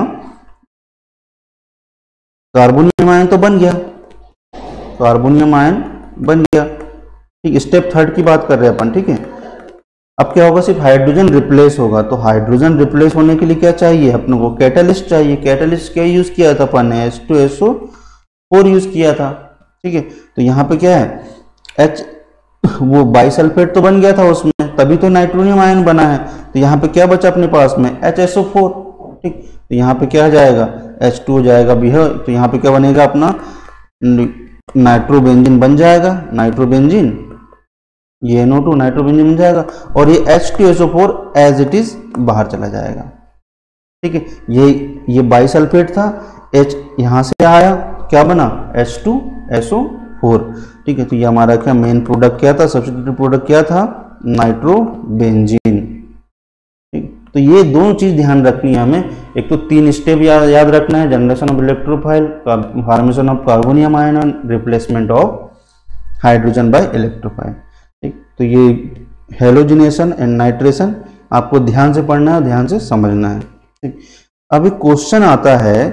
A: कार्बोनियम आयन तो बन गया, कार्बोनियम आयन बन गया। ठीक, स्टेप थर्ड की बात कर रहे हैं अपन। ठीक है, अब क्या होगा? सिर्फ हाइड्रोजन रिप्लेस होगा। तो हाइड्रोजन रिप्लेस होने के लिए क्या चाहिए अपने को? कैटालिस्ट चाहिए। कैटालिस्ट क्या यूज किया था अपन ने? H two S O four use किया था। ठीक है, तो यहाँ पे क्या है? H वो बाइसल्फेट तो बन गया था उसमें, तभी तो नाइट्रोनियम आयन बना है। तो यहाँ पे क्या बचा अपने पास में? H S O four. ठीक, तो यहाँ पे क्या जाएगा? एच टू हो जाएगा भी है, तो यहाँ पे क्या बनेगा अपना? नाइट्रोबेंजीन बन जाएगा। नाइट्रोबेंजीन, ये एन ओ टू नाइट्रोबेंजीन बन जाएगा, और ये H two S O four as it is बाहर चला जाएगा। ठीक है, ये ये बाइसल्फेट था, H यहाँ से आया, क्या बना? H two S O four. ठीक है, तो ये हमारा क्या मेन प्रोडक्ट क्या था? सब्स्टिट्यूट प्रोडक्ट क्या था? नाइट्रोबेंजीन। ठीक, तो ये दोनों चीज ध्यान रखनी है हमें। एक तो तीन स्टेप या, याद रखना है, generation of electrophile, formation of carbonium ion and replacement of hydrogen by electrophile. ठीक, तो ये हेलोजिनेशन एंड नाइट्रेशन आपको ध्यान से पढ़ना है, ध्यान से समझना है। ठीक, अभी क्वेश्चन आता है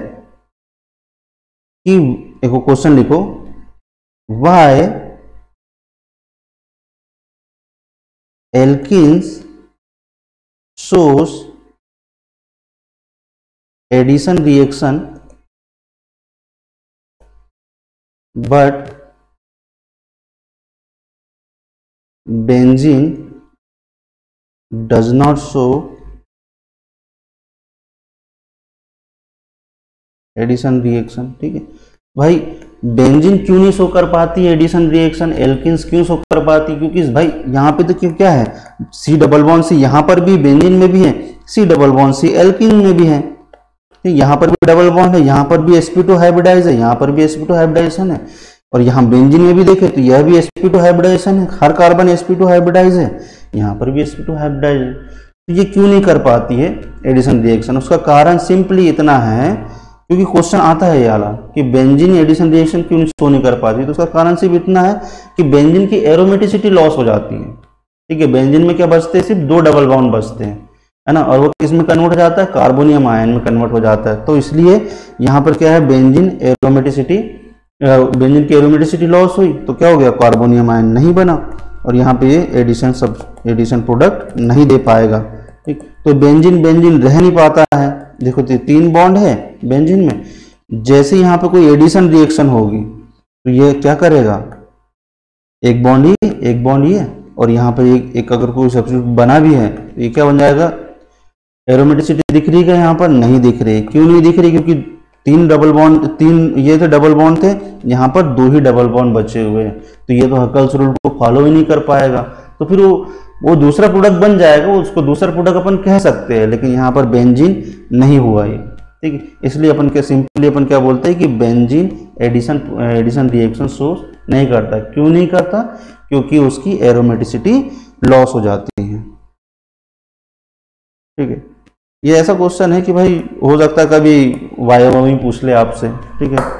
A: कि एक क्वेश्चन लिखो, why alkenes shows addition reaction but benzene does not show addition reaction. ठीक है भाई, बेंजीन क्यों नहीं शो कर पाती है एडिशन रिएक्शन? एल्किन्स क्यों शो कर पाती? क्योंकि भाई यहाँ पे तो क्यों क्या है? सी डबल बॉन्ड सी यहाँ पर भी बेंजीन में भी है, C double bond C alkene में भी है। ठीक, यहाँ पर भी डबल बॉन्ड है, यहाँ पर भी एस पी टू हाइब्रिडाइज है, यहाँ पर भी एस पी टू हाइब्रिडाइजेशन है, और यहाँ बेंजीन में भी देखे तो यह भी एस पी टू हाइब्रिडाइजेशन है, हर carbon S P two hybridize है, यहाँ पर भी एस पी टू हाइब्रिडाइज है। तो ये क्यों नहीं कर पाती है एडिशन रिएक्शन? उसका कारण सिंपली इतना है, क्योंकि क्वेश्चन आता है ये वाला कि बेंजीन एडिशन रिएक्शन क्यों शो नहीं कर पाती, तो उसका कारण सिर्फ इतना है कि बेंजीन की एरोमेटिसिटी लॉस हो जाती है। ठीक है, बेंजीन में क्या बचते हैं? सिर्फ दो डबल बॉन्ड बचते हैं, है ना, और वो किस में कन्वर्ट हो जाता है? कार्बोनियम आयन में कन्वर्ट हो जाता है। तो इसलिए यहाँ पर क्या है? बेंजीन एरोमेटिसिटी बेंजीन की एरोमेटिसिटी लॉस हुई, तो क्या हो गया? कार्बोनियम आयन नहीं बना, और यहाँ पे ये एडिशन सब एडिशन प्रोडक्ट नहीं दे पाएगा। ठीक। तो बेंजीन बेंजीन रह नहीं पाता है, देखो तो तीन बॉन्ड है बेंजीन में, जैसे यहाँ पे कोई एडिशन रिएक्शन होगी तो ये क्या करेगा, एक बॉन्ड ही एक बॉन्ड ही है, और यहाँ पे एक, एक अगर कोई सब्स्टिट्यूट बना भी है तो ये क्या बन जाएगा, एरोमेटिसिटी दिख रही है यहाँ पर, नहीं दिख रही। क्यों नहीं दिख रही, क्योंकि तीन डबल बॉन्ड, तीन ये थे डबल बॉन्ड थे, यहाँ पर दो ही डबल बॉन्ड बचे हुए हैं, तो ये तो हकल्स रूल को फॉलो ही नहीं कर पाएगा, तो फिर वो वो दूसरा प्रोडक्ट बन जाएगा, उसको दूसरा प्रोडक्ट अपन कह सकते हैं, लेकिन यहाँ पर बेंजीन नहीं हुआ ये, ठीक है। इसलिए अपन के सिंपली अपन क्या बोलते हैं कि benzene addition addition reaction show नहीं करता। क्यों नहीं करता, क्योंकि उसकी एरोमेटिसिटी लॉस हो जाती है, ठीक है। ये ऐसा क्वेश्चन है कि भाई हो सकता है कभी वाइवा में पूछ ले आपसे, ठीक है।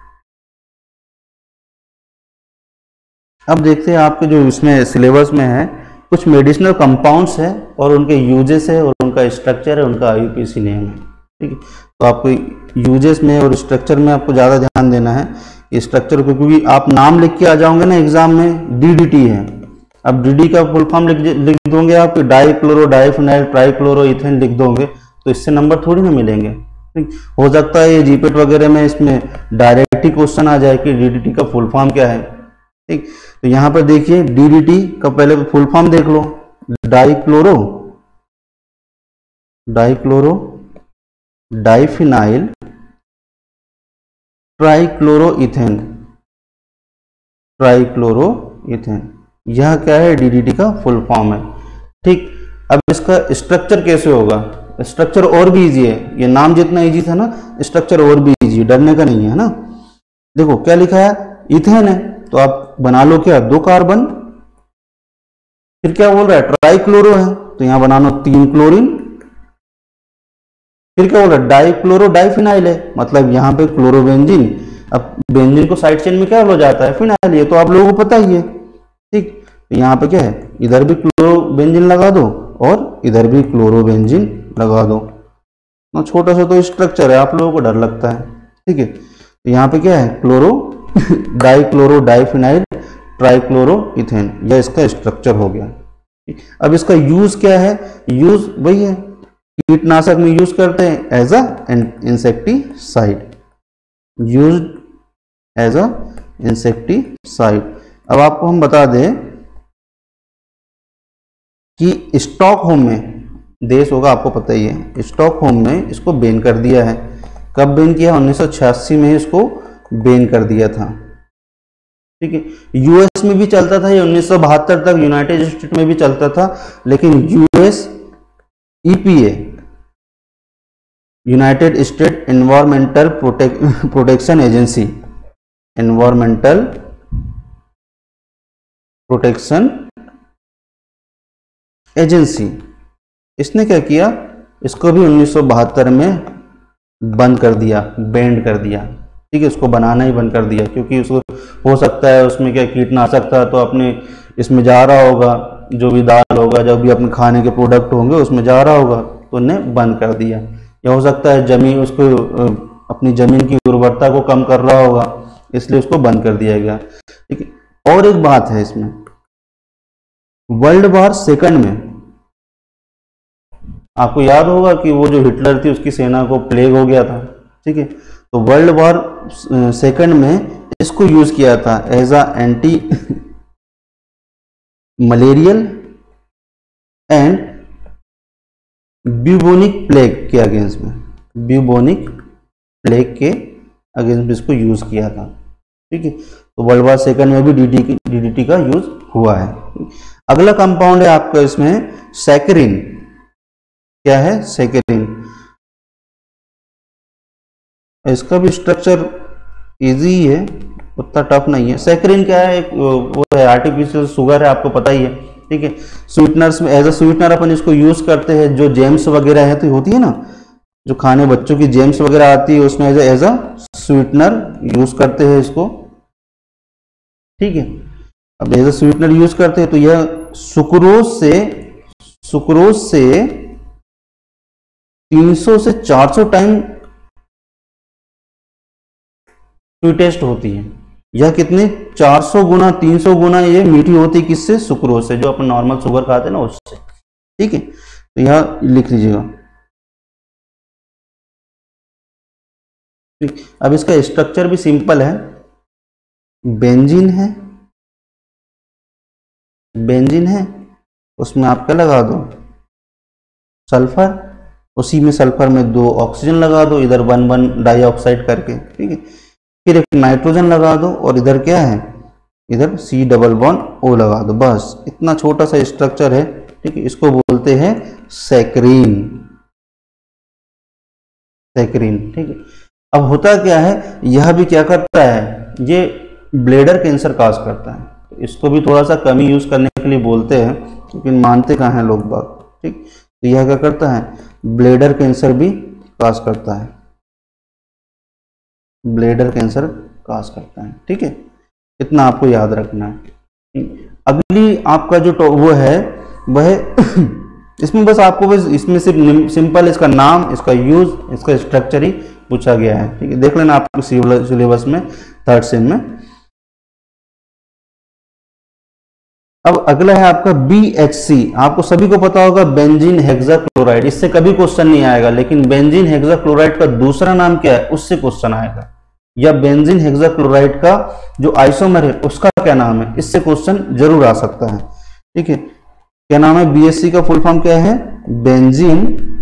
A: अब देखते हैं आपके जो इसमें सिलेबस में है कुछ मेडिसिनल कंपाउंड्स है और उनके यूजेस है और उनका स्ट्रक्चर है, उनका आईयूपीएसी नेम है, ठीक है। तो आपको यूजेस में और स्ट्रक्चर में आपको ज़्यादा ध्यान देना है स्ट्रक्चर को, क्योंकि आप नाम लिख के आ जाओगे ना एग्जाम में, डीडीटी है, अब डीडी का फुल फॉर्म लिख लिख दोगे आप, die chloro diphenyl try chloro ethane लिख दोगे तो इससे नंबर थोड़ी ना मिलेंगे, ठीक। हो सकता है ये जीपेट वगैरह में इसमें डायरेक्ट ही क्वेश्चन आ जाए कि डीडीटी का फुल फॉर्म क्या है, ठीक। तो यहाँ पर देखिए डीडीटी का पहले फुल फॉर्म देख लो, dichloro die chloro diphenyl ट्राइक्लोरोइथेन trichloroethane यह क्या है, डीडीटी का फुल फॉर्म है, ठीक। अब इसका स्ट्रक्चर कैसे होगा, स्ट्रक्चर और भी इजी है, ये नाम जितना इजी था ना स्ट्रक्चर और भी इजी है, डरने का नहीं है ना। देखो क्या लिखा है, इथेन है तो आप बना लो क्या, दो कार्बन, फिर क्या बोल रहा है ट्राइक्लोरो है तो यहां बना लो तीन क्लोरीन, फिर क्या बोल रहा है डाइक्लोरो डाइफिनाइल है मतलब यहां पे क्लोरोबेंजीन, अब बेंजीन को साइड चेन में क्या हो जाता है फिनाइल, ये तो आप लोगों को पता ही है, ठीक। तो यहाँ पे क्या है, इधर भी क्लोरोबेंजीन लगा दो और इधर भी क्लोरोबेंजीन लगा दो, ना छोटा सा तो स्ट्रक्चर है, आप लोगों को डर लगता है, ठीक है। तो यहाँ पे क्या है, क्लोरो डाइक्लोरो डाइफिनाइल ट्राइक्लोरोइथेन, यह इसका स्ट्रक्चर हो गया। अब इसका यूज क्या है, यूज वही है कीटनाशक में यूज करते हैं as a insecticide, used as a insecticide. अब आपको हम बता दें कि स्टॉकहोम में देश होगा, आपको पता ही है, स्टॉकहोम में इसको बैन कर दिया है। कब बैन किया, उन्नीस सौ छियासी में इसको बैन कर दिया था, ठीक है। यूएस में भी चलता था ये उन्नीस सौ बहत्तर तक, यूनाइटेड स्टेट में भी चलता था, लेकिन US EPA United State environmental protection agency environmental protection agency इसने क्या किया, इसको भी उन्नीस सौ बहत्तर में बंद कर दिया, बैंड कर दिया, ठीक है। उसको बनाना ही बंद कर दिया, क्योंकि उसको हो सकता है उसमें क्या कीटनाशक था तो अपने इसमें जा रहा होगा, जो भी दाल होगा, जो भी अपने खाने के प्रोडक्ट होंगे उसमें जा रहा होगा, तो उन्हें बंद कर दिया। या हो सकता है जमीन उसको अपनी जमीन की उर्वरता को कम कर रहा होगा, इसलिए उसको बंद कर दिया गया, ठीक है। और एक बात है इसमें, वर्ल्ड वॉर सेकंड में आपको याद होगा कि वो जो हिटलर थी उसकी सेना को प्लेग हो गया था, ठीक है। तो वर्ल्ड वॉर सेकंड में इसको यूज किया था as a antimalarial and bubonic plague के अगेंस्ट में, ब्यूबोनिक प्लेग के अगेंस्ट में इसको यूज किया था, ठीक है। तो वर्ल्ड वॉर सेकंड में भी डीडीटी डीडीटी का यूज हुआ है। अगला कंपाउंड है आपका इसमें सैकरिन, क्या है सैकरिन, इसका भी स्ट्रक्चर इजी है, उतना टफ नहीं है। सैकरिन क्या है, एक वो है आर्टिफिशियल शुगर है, आपको पता ही है, ठीक है। स्वीटनर्स में एज अ स्वीटनर अपन इसको यूज करते हैं, जो जेम्स वगैरह है तो होती है ना, जो खाने बच्चों की जेम्स वगैरह आती है उसमें as as a sweetener use करते हैं इसको, ठीक है। अब एज अ स्वीटनर यूज करते हैं तो यह सुक्रोज से सुक्रोज से तीन सौ से चार सौ टाइम स्वीटेस्ट होती है। यह कितने चार सौ गुना तीन सौ गुना ये मीठी होती है, किससे, सुक्रोज से, जो अपन नॉर्मल शुगर खाते हैं ना उससे, ठीक है। तो यहाँ लिख लीजिएगा। ठीक, अब इसका स्ट्रक्चर भी सिंपल है, बेंजीन है, बेंजीन है, उसमें आप क्या लगा दो, सल्फर, उसी में सल्फर में दो ऑक्सीजन लगा दो, इधर वन वन डाइऑक्साइड करके, ठीक है। फिर एक नाइट्रोजन लगा दो और इधर क्या है, इधर सी डबल बॉन्ड ओ लगा दो, बस इतना छोटा सा स्ट्रक्चर है, ठीक है। इसको बोलते हैं सैकरीन, सैकरीन, ठीक है। अब होता क्या है, यह भी क्या करता है, ये ब्लैडर कैंसर काज करता है, तो इसको भी थोड़ा सा कमी यूज करने के लिए बोलते हैं, लेकिन मानते कहाँ हैं लोग बाग, ठीक। तो यह क्या करता है, ब्लैडर कैंसर भी काज करता है, ब्लैडर कैंसर काज करता है, ठीक है। इतना आपको याद रखना है। अगली आपका जो वो है वह इसमें बस आपको बस इसमें सिर्फ सिंपल इसका नाम, इसका यूज, इसका स्ट्रक्चर ही पूछा गया है, ठीक है। देख लेना आपको सिलेबस में थर्ड सेम में। अब अगला है आपका बी एच सी। आपको सभी को पता होगा बेंजीन हेक्साक्लोराइड, इससे कभी क्वेश्चन नहीं आएगा, लेकिन बेंजीन हेक्साक्लोराइड का दूसरा नाम क्या है उससे क्वेश्चन आएगा, या बेंजीन हेक्साक्लोराइड का जो आइसोमर है उसका क्या नाम है, इससे क्वेश्चन जरूर आ सकता है, ठीक है। क्या नाम है, बी एच सी का फुल फॉर्म क्या है, बेंजीन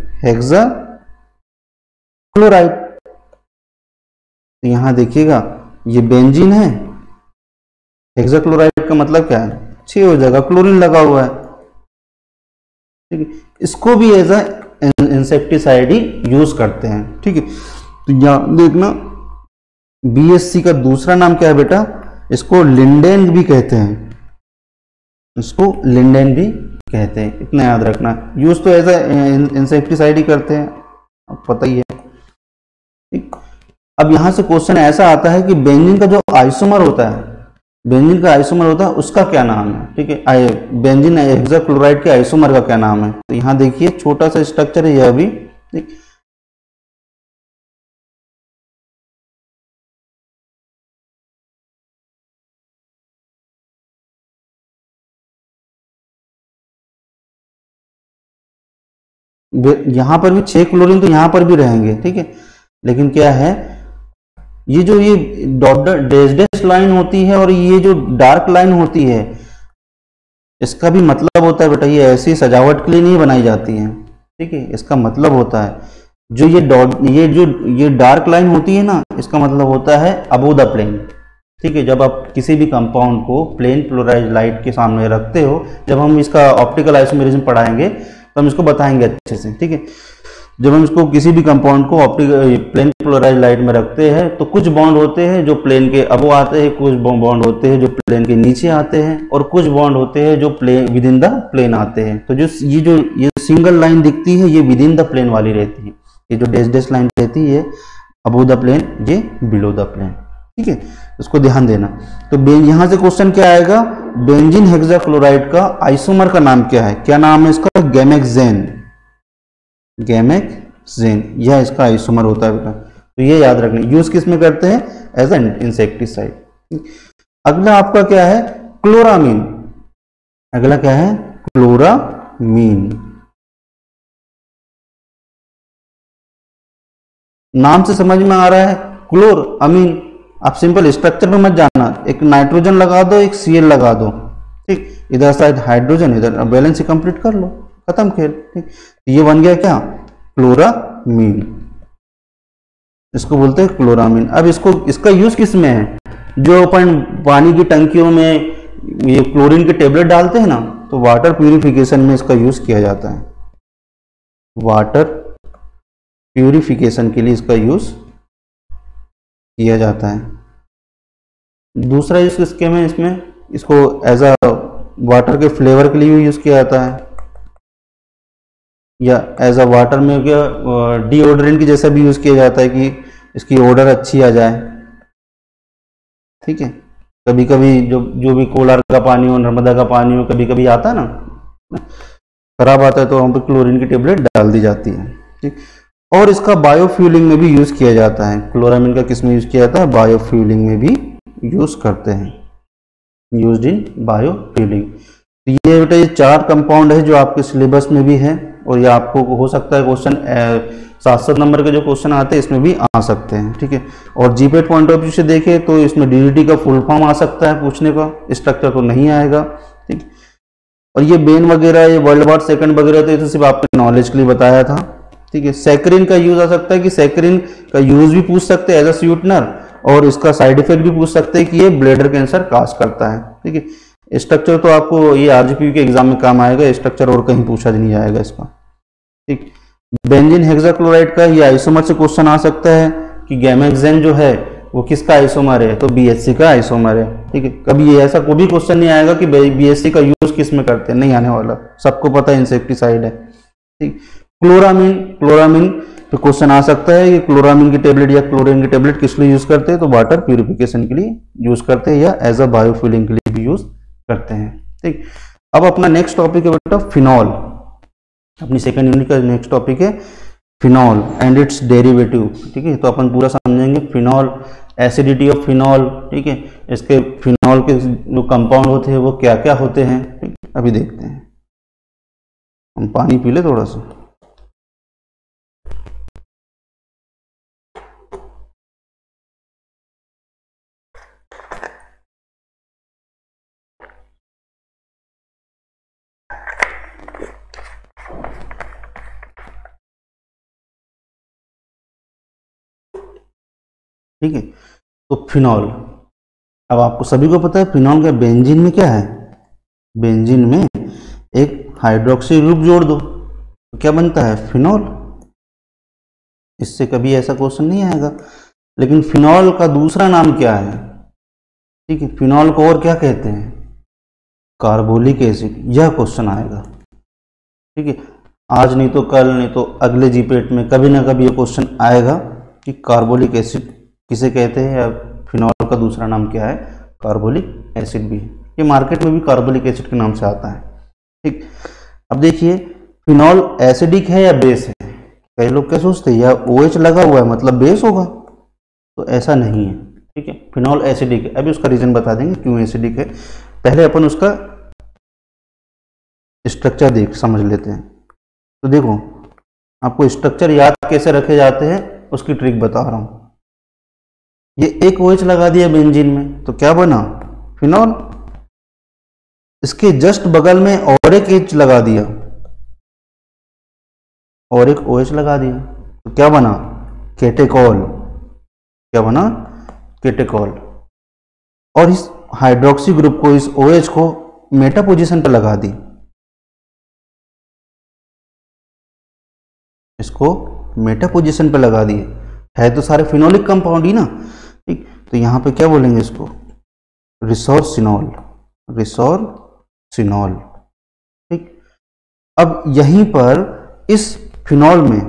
A: हेक्साक्लोराइड। तो यहां देखिएगा ये बेंजीन है, हेक्साक्लोराइड का मतलब क्या है, छह हो जाएगा, क्लोरीन लगा हुआ है, ठीक है। इसको भी एज अ इंसेक्टिसाइड ही यूज करते हैं, ठीक है। तो यहां देखना बी एच सी का दूसरा नाम क्या है बेटा, इसको लिंडेन भी कहते हैं, इसको लिंडेन भी कहते हैं, इतना याद रखना। यूज तो एज अ इंसेक्टिसाइड ही करते हैं, अब पता ही है, ठीक। अब यहां से क्वेश्चन ऐसा आता है कि बेंजीन का जो आइसोमर होता है, बेंजीन का आइसोमर होता है उसका क्या नाम है, ठीक है। बेंजीन हेक्साक्लोराइड के आइसोमर का क्या नाम है, तो यहां देखिए छोटा सा स्ट्रक्चर है यह भी, ठीक। यहां पर भी छह क्लोरीन तो यहां पर भी रहेंगे, ठीक है। लेकिन क्या है, ये जो ये डॉट डैश डैश लाइन होती है और ये जो डार्क लाइन होती है, इसका भी मतलब होता है बेटा, ये ऐसी सजावट के लिए नहीं बनाई जाती है, ठीक है। इसका मतलब होता है जो ये डॉट, ये जो ये डार्क लाइन होती है ना, इसका मतलब होता है अबोव द प्लेन, ठीक है। जब आप किसी भी कंपाउंड को प्लेन पोलराइज्ड लाइट के सामने रखते हो, जब हम इसका ऑप्टिकल आइसोमेरिज्म पढ़ाएंगे तो हम इसको बताएंगे अच्छे से, ठीक है। जब हम इसको किसी भी कंपाउंड को ऑप्टिकल प्लेन पोलराइज्ड लाइट में रखते हैं तो कुछ बॉन्ड होते हैं जो प्लेन के अबोव आते हैं, कुछ बॉन्ड होते हैं जो प्लेन के नीचे आते हैं, और कुछ बॉन्ड होते हैं जो plane within the plane आते हैं। तो जो ये जो ये सिंगल लाइन दिखती है ये विद इन द प्लेन वाली रहती है, ये जो डैश डैश लाइन रहती है अबोव द प्लेन, ये बिलो द प्लेन, ठीक है। इसको ध्यान देना। तो यहां से क्वेश्चन क्या आएगा, बेंजीन हेक्साक्लोराइड का आइसोमर का नाम क्या है, क्या नाम है इसका, गैमेक्सेन, गैमेक्सेन, यह इसका आइसोमर होता है बेटा। तो ये याद रखना, यूज किस में करते हैं, एज एन इंसेक्टिसाइड। अगला आपका क्या है, क्लोरामीन। अगला क्या है, क्लोरामीन। नाम से समझ में आ रहा है, क्लोर अमीन। आप सिंपल स्ट्रक्चर में मत जाना, एक नाइट्रोजन लगा दो, एक सी एल लगा दो, ठीक। इधर शायद हाइड्रोजन, इधर बैलेंस ही कंप्लीट कर लो, खत्म खेल, ठीक। ये बन गया क्या, क्लोरामीन, इसको बोलते हैं क्लोरामीन। अब इसको, इसका यूज किस में है, जो अपन पानी की टंकियों में ये क्लोरीन के टेबलेट डालते हैं ना, तो वाटर प्यूरिफिकेशन में इसका यूज किया जाता है, वाटर प्यूरिफिकेशन के लिए इसका यूज किया जाता है। दूसरा यूज किसके में, इसमें इसको एज अ वाटर के फ्लेवर के लिए यूज किया जाता है, या एज अ वाटर में क्या डीओड्रेंट की जैसा भी यूज किया जाता है कि इसकी ऑर्डर अच्छी आ जाए, ठीक है। कभी कभी जो जो भी कोलार का पानी हो, नर्मदा का पानी हो, कभी कभी आता है ना खराब आता है, तो वहां पर क्लोरीन की टेबलेट डाल दी जाती है, ठीक। और इसका बायोफ्यूलिंग में भी यूज किया जाता है। क्लोरामीन का किस में यूज किया जाता है, बायोफ्यूलिंग में भी यूज करते हैं, यूज्ड इन बायोफ्यूलिंग। तो ये बेटा ये चार कंपाउंड है जो आपके सिलेबस में भी है, और ये आपको हो सकता है क्वेश्चन सात सात नंबर के जो क्वेश्चन आते हैं इसमें भी आ सकते हैं, ठीक है। और जीपेट पॉइंट ऑफ व्यू से देखें तो इसमें डीडीटी का फुल फॉर्म आ सकता है पूछने का, स्ट्रक्चर तो नहीं आएगा, ठीक। और ये बेन वगैरह, ये वर्ल्ड वार सेकंड वगैरह, तो ये तो सिर्फ आपके नॉलेज के लिए बताया था, ठीक है। सैकरिन का यूज आ सकता है कि सैकरिन का यूज भी पूछ सकते हैं एज अ स्वीटनर, और इसका साइड इफेक्ट भी पूछ सकते हैं कि ये ब्लैडर कैंसर काज करता है, ठीक है। स्ट्रक्चर तो आपको ये आरजीपी के एग्जाम में काम आएगा, स्ट्रक्चर और कहीं पूछा नहीं जाएगा इसका, ठीक। बेंजीन हेक्साक्लोराइड का ये आइसोमर से क्वेश्चन आ सकता है कि गैमेक्सेन जो है वो किसका आइसोमर है, तो बीएचसी का आइसोमर है, ठीक है। कभी ये ऐसा कोई भी क्वेश्चन नहीं आएगा कि बीएचसी का यूज किस में करते हैं, नहीं आने वाला, सबको पता है इंसेक्टिसाइड है, ठीक। क्लोरामीन, क्लोरामीन पे क्वेश्चन आ सकता है कि क्लोरामीन की टेबलेट या क्लोरीन की टेबलेट किस लिए यूज करते हैं, तो वाटर प्यूरिफिकेशन के लिए यूज करते हैं या एज अ बायोफिलिंग के लिए भी यूज करते हैं, ठीक। अब अपना नेक्स्ट टॉपिक है बेटा फिनॉल, अपनी सेकेंड यूनिट का नेक्स्ट टॉपिक है फिनॉल एंड इट्स डेरिवेटिव, ठीक है। तो अपन पूरा समझेंगे फिनॉल, एसिडिटी ऑफ फिनॉल, ठीक है, इसके फिनॉल के जो कंपाउंड होते हैं वो क्या क्या होते हैं, ठीक? अभी देखते हैं, हम पानी पी ले थोड़ा सा। ठीक है, तो फिनॉल, अब आपको सभी को पता है फिनॉल का बेंजीन में क्या है, बेंजीन में एक हाइड्रोक्सी ग्रुप जोड़ दो तो क्या बनता है फिनॉल। इससे कभी ऐसा क्वेश्चन नहीं आएगा, लेकिन फिनॉल का दूसरा नाम क्या है, ठीक है, फिनॉल को और क्या कहते हैं, कार्बोलिक एसिड, यह क्वेश्चन आएगा, ठीक है। आज नहीं तो कल, नहीं तो अगले जीपेट में कभी ना कभी ये क्वेश्चन आएगा कि कार्बोलिक एसिड किसे कहते हैं या फिनॉल का दूसरा नाम क्या है, कार्बोलिक एसिड भी, ये मार्केट में भी कार्बोलिक एसिड के नाम से आता है, ठीक। अब देखिए फिनॉल एसिडिक है या बेस है, कई लोग क्या सोचते हैं या OH लगा हुआ है मतलब बेस होगा, तो ऐसा नहीं है, ठीक है। फिनॉल एसिडिक है, अभी उसका रीजन बता देंगे क्यों एसिडिक है, पहले अपन उसका स्ट्रक्चर देख समझ लेते हैं। तो देखो आपको स्ट्रक्चर याद कैसे रखे जाते हैं उसकी ट्रिक बता रहा हूं। ये एक OH लगा दिया बेंजीन में तो क्या बना फिनॉल, इसके जस्ट बगल में और एक H लगा दिया और एक OH लगा दिया तो क्या बना केटेकॉल, क्या बना केटेकॉल। और इस हाइड्रोक्सी ग्रुप को, इस OH को मेटा पोजीशन पर लगा दी, इसको मेटा पोजीशन पर लगा दिए, है तो सारे फिनोलिक कंपाउंड ही ना, ठीक। तो यहां पे क्या बोलेंगे इसको रिसोर्सिनॉल, रिसोर्सिनॉल, ठीक। अब यहीं पर इस फिनॉल में,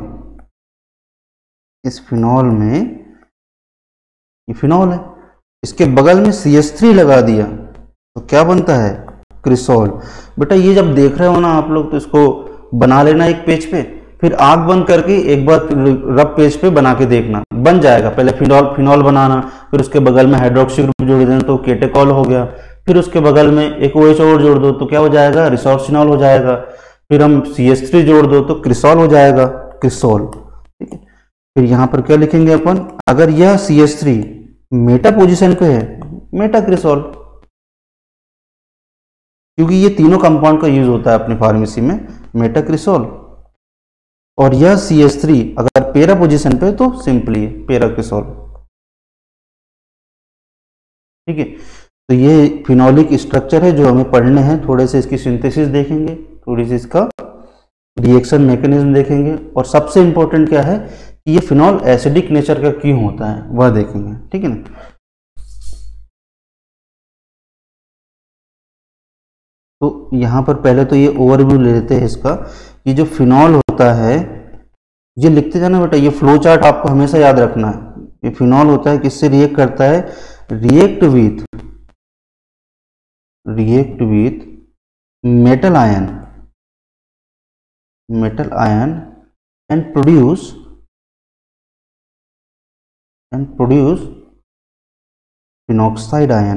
A: इस फिनॉल में ये फिनॉल है, इसके बगल में सी एच थ्री लगा दिया तो क्या बनता है क्रिसॉल। बेटा ये जब देख रहे हो ना आप लोग तो इसको बना लेना एक पेज पे, फिर आंख बंद करके एक बार रब पेज पे बना के देखना, बन जाएगा। पहले फिनॉल फिनॉल बनाना, फिर उसके बगल में हाइड्रोक्सी ग्रुप जोड़ देना तो केटेकॉल हो गया, फिर उसके बगल में एक OH और जोड़ दो तो क्या हो जाएगा रिसोर्सिनॉल हो जाएगा, फिर हम सी एच थ्री जोड़ दो तो क्रिसॉल हो जाएगा, क्रिसॉल, ठीक है। फिर यहां पर क्या लिखेंगे अपन, अगर यह C H three meta position पे है मेटा क्रिसॉल, क्योंकि ये तीनों कंपाउंड का यूज होता है अपनी फार्मेसी में, मेटा क्रिसॉल। और यह सी एच थ्री अगर पेरा पोजीशन पे तो सिंपली पेरा क्रिसॉल, ठीक है। तो ये फिनोलिक स्ट्रक्चर है जो हमें पढ़ने हैं, थोड़े से इसकी सिंथेसिस देखेंगे, थोड़ी सी इसका रिएक्शन मैकेनिज्म देखेंगे, और सबसे इंपॉर्टेंट क्या है कि ये फिनॉल एसिडिक नेचर का क्यों होता है वह देखेंगे, ठीक है ना। तो यहां पर पहले तो ये ओवरव्यू ले लेते हैं इसका, ये जो फिनॉल होता है ये लिखते जाना बेटा, ये फ्लो चार्ट आपको हमेशा याद रखना है। ये फिनॉल होता है किससे रिएक्ट करता है, react with react with metal ion, metal ion and produce and produce phenoxide ion.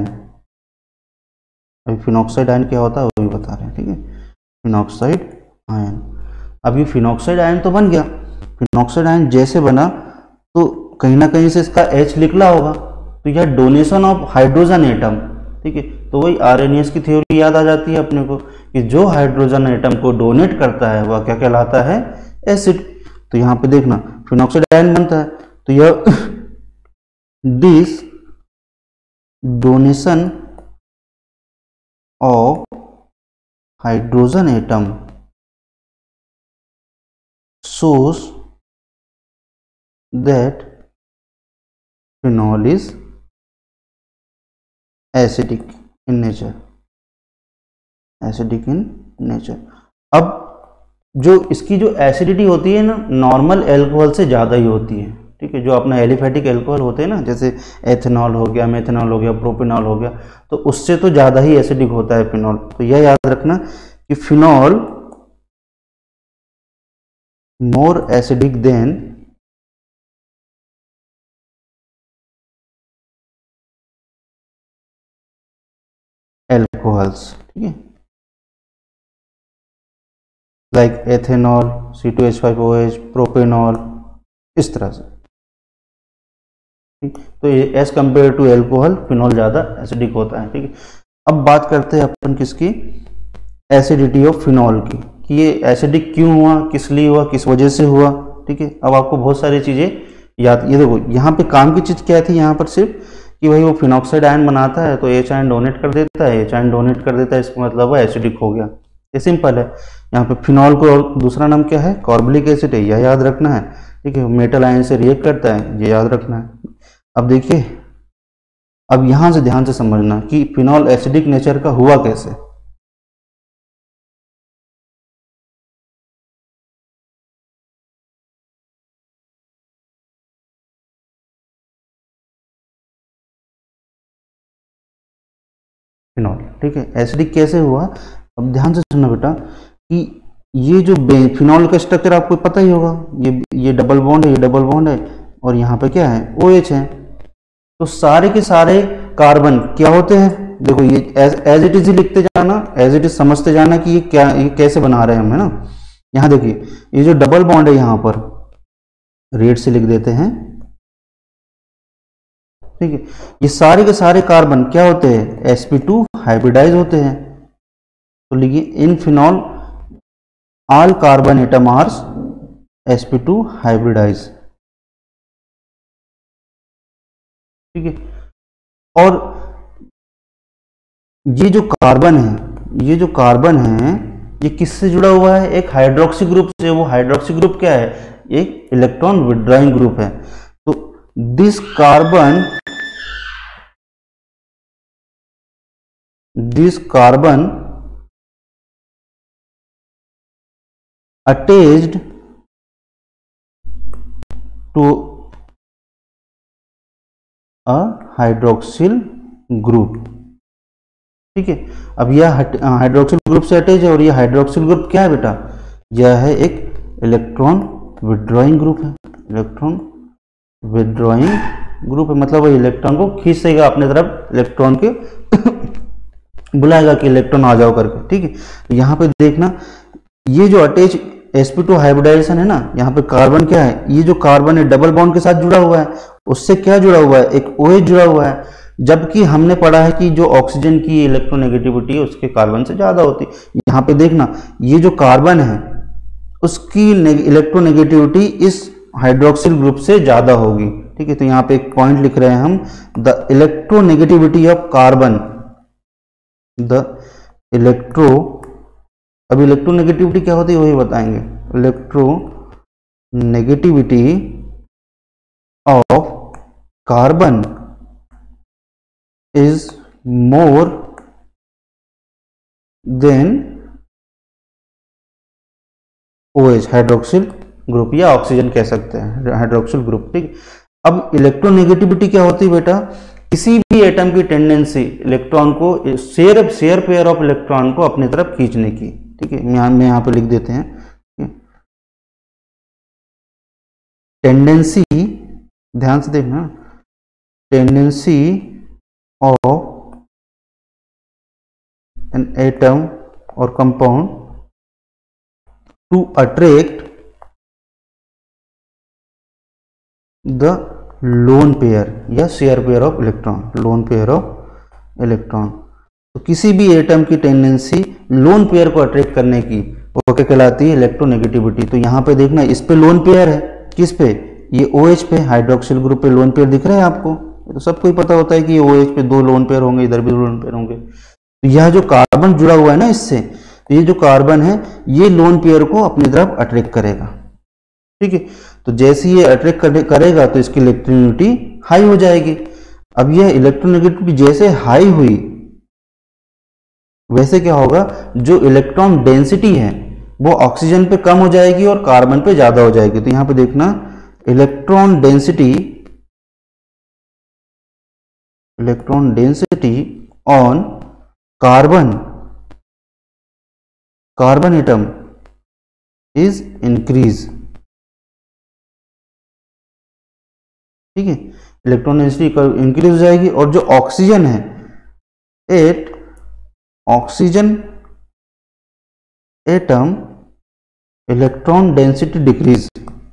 A: अभी फिनॉक्साइड आयन क्या होता है वो भी बता रहे हैं, ठीक है, फिनॉक्साइड आयन। अब ये फिनॉक्साइड आयन तो बन गया, फिनॉक्साइड आयन जैसे बना तो कहीं ना कहीं से इसका H निकला होगा, तो यह डोनेशन ऑफ हाइड्रोजन एटम, ठीक है। तो वही आरएनएस की थ्योरी याद आ जाती है अपने को कि जो हाइड्रोजन एटम को डोनेट करता है वह क्या कहलाता है, एसिड। तो यहाँ पे देखना फिनॉक्साइड आयन बनता है, तो यह this donation of hydrogen atom shows that phenol is acidic in nature, acidic in nature। अब जो इसकी जो एसिडिटी होती है ना, नॉर्मल एल्कोहल से ज़्यादा ही होती है, ठीक है। जो अपना एलिफेटिक एल्कोहल होते हैं ना, जैसे एथेनॉल हो गया, मेथेनॉल हो गया, प्रोपेनॉल हो गया, तो उससे तो ज़्यादा ही एसिडिक होता है फिनॉल। तो यह याद रखना कि phenol more acidic than alcohols, ठीक है, like ethanol, C two H five O H, propanol, इस तरह से, ठीक। तो ये as compare to alcohol phenol ज़्यादा एसिडिक होता है, ठीक है। अब बात करते हैं अपन किसकी, एसिडिटी ऑफ फिनॉल की, कि ये एसिडिक क्यों हुआ, किस लिए हुआ, किस वजह से हुआ, ठीक है। अब आपको बहुत सारी चीज़ें याद, ये देखो यहाँ पे काम की चीज़ क्या थी, यहाँ पर सिर्फ कि भाई वो फिनॉक्साइड आयन बनाता है तो एच आयन डोनेट कर देता है, एच आयन डोनेट कर देता है, इसका मतलब वो एसिडिक हो गया, ये सिंपल है। यहाँ पे फिनॉल को और दूसरा नाम क्या है, कार्बोलिक एसिड है, यह याद रखना है, ठीक है। मेटल आयन से रिएक्ट करता है, ये याद रखना है। अब देखिए, अब यहाँ से ध्यान से समझना कि फिनॉल एसिडिक नेचर का हुआ कैसे। फिनॉल, ठीक है, एसिडिक कैसे हुआ। अब ध्यान से सुनना बेटा कि ये जो फिनॉल का स्ट्रक्चर आपको पता ही होगा, ये ये डबल बॉन्ड है, ये डबल बॉन्ड है, और यहाँ पे क्या है, OH है। तो सारे के सारे कार्बन क्या होते हैं, देखो ये एज इट इज ही लिखते जाना, एज इट इज समझते जाना कि ये क्या, ये कैसे बना रहे हैं हम, है ना। यहाँ देखिए ये जो डबल बॉन्ड है यहाँ पर रेड से लिख देते हैं, ठीक है। ये सारे के सारे कार्बन क्या होते हैं, एस पी टू हाइब्रिडाइज होते हैं। तो लिखिए in phenol all carbon atom are S P two hybridize, ठीक है। और ये जो कार्बन है, ये जो कार्बन है ये किससे जुड़ा हुआ है, एक हाइड्रोक्सी ग्रुप से। वो हाइड्रोक्सी ग्रुप क्या है, एक इलेक्ट्रॉन विड्रॉइंग ग्रुप है। तो this carbon this carbon attached to a hydroxyl group, ठीक है। अब यह हाइड्रोक्सिल ग्रुप से अटैच है, और यह हाइड्रोक्सिल ग्रुप क्या है बेटा, यह है एक इलेक्ट्रॉन विड्रॉइंग ग्रुप है, इलेक्ट्रॉन विड्रॉइंग ग्रुप है। मतलब वो इलेक्ट्रॉन को खींचेगा अपने तरफ, इलेक्ट्रॉन के बुलाएगा कि इलेक्ट्रॉन आ जाओ करके, ठीक है। यहाँ पे देखना ये जो attach S P two hybridization है ना, यहाँ पे कार्बन क्या है, ये जो कार्बन है डबल बॉन्ड के साथ जुड़ा हुआ है, उससे क्या जुड़ा हुआ है, एक OH जुड़ा हुआ है। जबकि हमने पढ़ा है कि जो ऑक्सीजन की इलेक्ट्रोनेगेटिविटी है उसके कार्बन से ज्यादा होती है। यहाँ पे देखना ये जो कार्बन है उसकी इलेक्ट्रोनेगेटिविटी इस हाइड्रोक्सिल ग्रुप से ज्यादा होगी, ठीक है। तो यहाँ पे एक पॉइंट लिख रहे हैं हम, the electronegativity of carbon, the electro अब इलेक्ट्रोनेगेटिविटी क्या होती है वही बताएंगे। Electronegativity of carbon is more than OH hydroxyl group, या ऑक्सीजन कह सकते हैं हाइड्रोक्सिल ग्रुप, ठीक। अब इलेक्ट्रोनेगेटिविटी क्या होती है बेटा, किसी भी एटम की टेंडेंसी इलेक्ट्रॉन को share share pair of electron को अपनी तरफ खींचने की, ठीक है। यहाँ में यहाँ पे लिख देते हैं टेंडेंसी, ध्यान से देखना, टेंडेंसी ऑफ एन एटम और compound to attract the lone pair या share pair of electron, lone pair of electron. तो किसी भी एटम की टेंडेंसी लोन पेयर को अट्रैक्ट करने की वो क्या कहलाती है, इलेक्ट्रोनेगेटिविटी। तो यहाँ पे देखना इस पे लोन पेयर है, किस पे, ये OH पे, हाइड्रोक्सिल ग्रुप पे लोन पेयर दिख रहा है आपको, तो सबको ही पता होता है कि ये OH पे दो लोन पेयर होंगे, इधर भी दो लोन पेयर होंगे। तो यह जो कार्बन जुड़ा हुआ है ना इससे, तो ये जो कार्बन है ये लोन पेयर को अपनी तरफ अट्रैक्ट करेगा, ठीक है। तो जैसे ये अट्रैक्ट करेगा तो इसकी इलेक्ट्रोनेगेटिविटी हाई हो जाएगी। अब यह इलेक्ट्रोनेगेटिविटी जैसे हाई हुई वैसे क्या होगा, जो इलेक्ट्रॉन डेंसिटी है वो ऑक्सीजन पे कम हो जाएगी और कार्बन पे ज्यादा हो जाएगी। तो यहां पे देखना electron density, electron density on carbon, carbon atom is increase, ठीक है। इलेक्ट्रॉन डेंसिटी इंक्रीज हो जाएगी और जो ऑक्सीजन है at oxygen atom electron density decrease,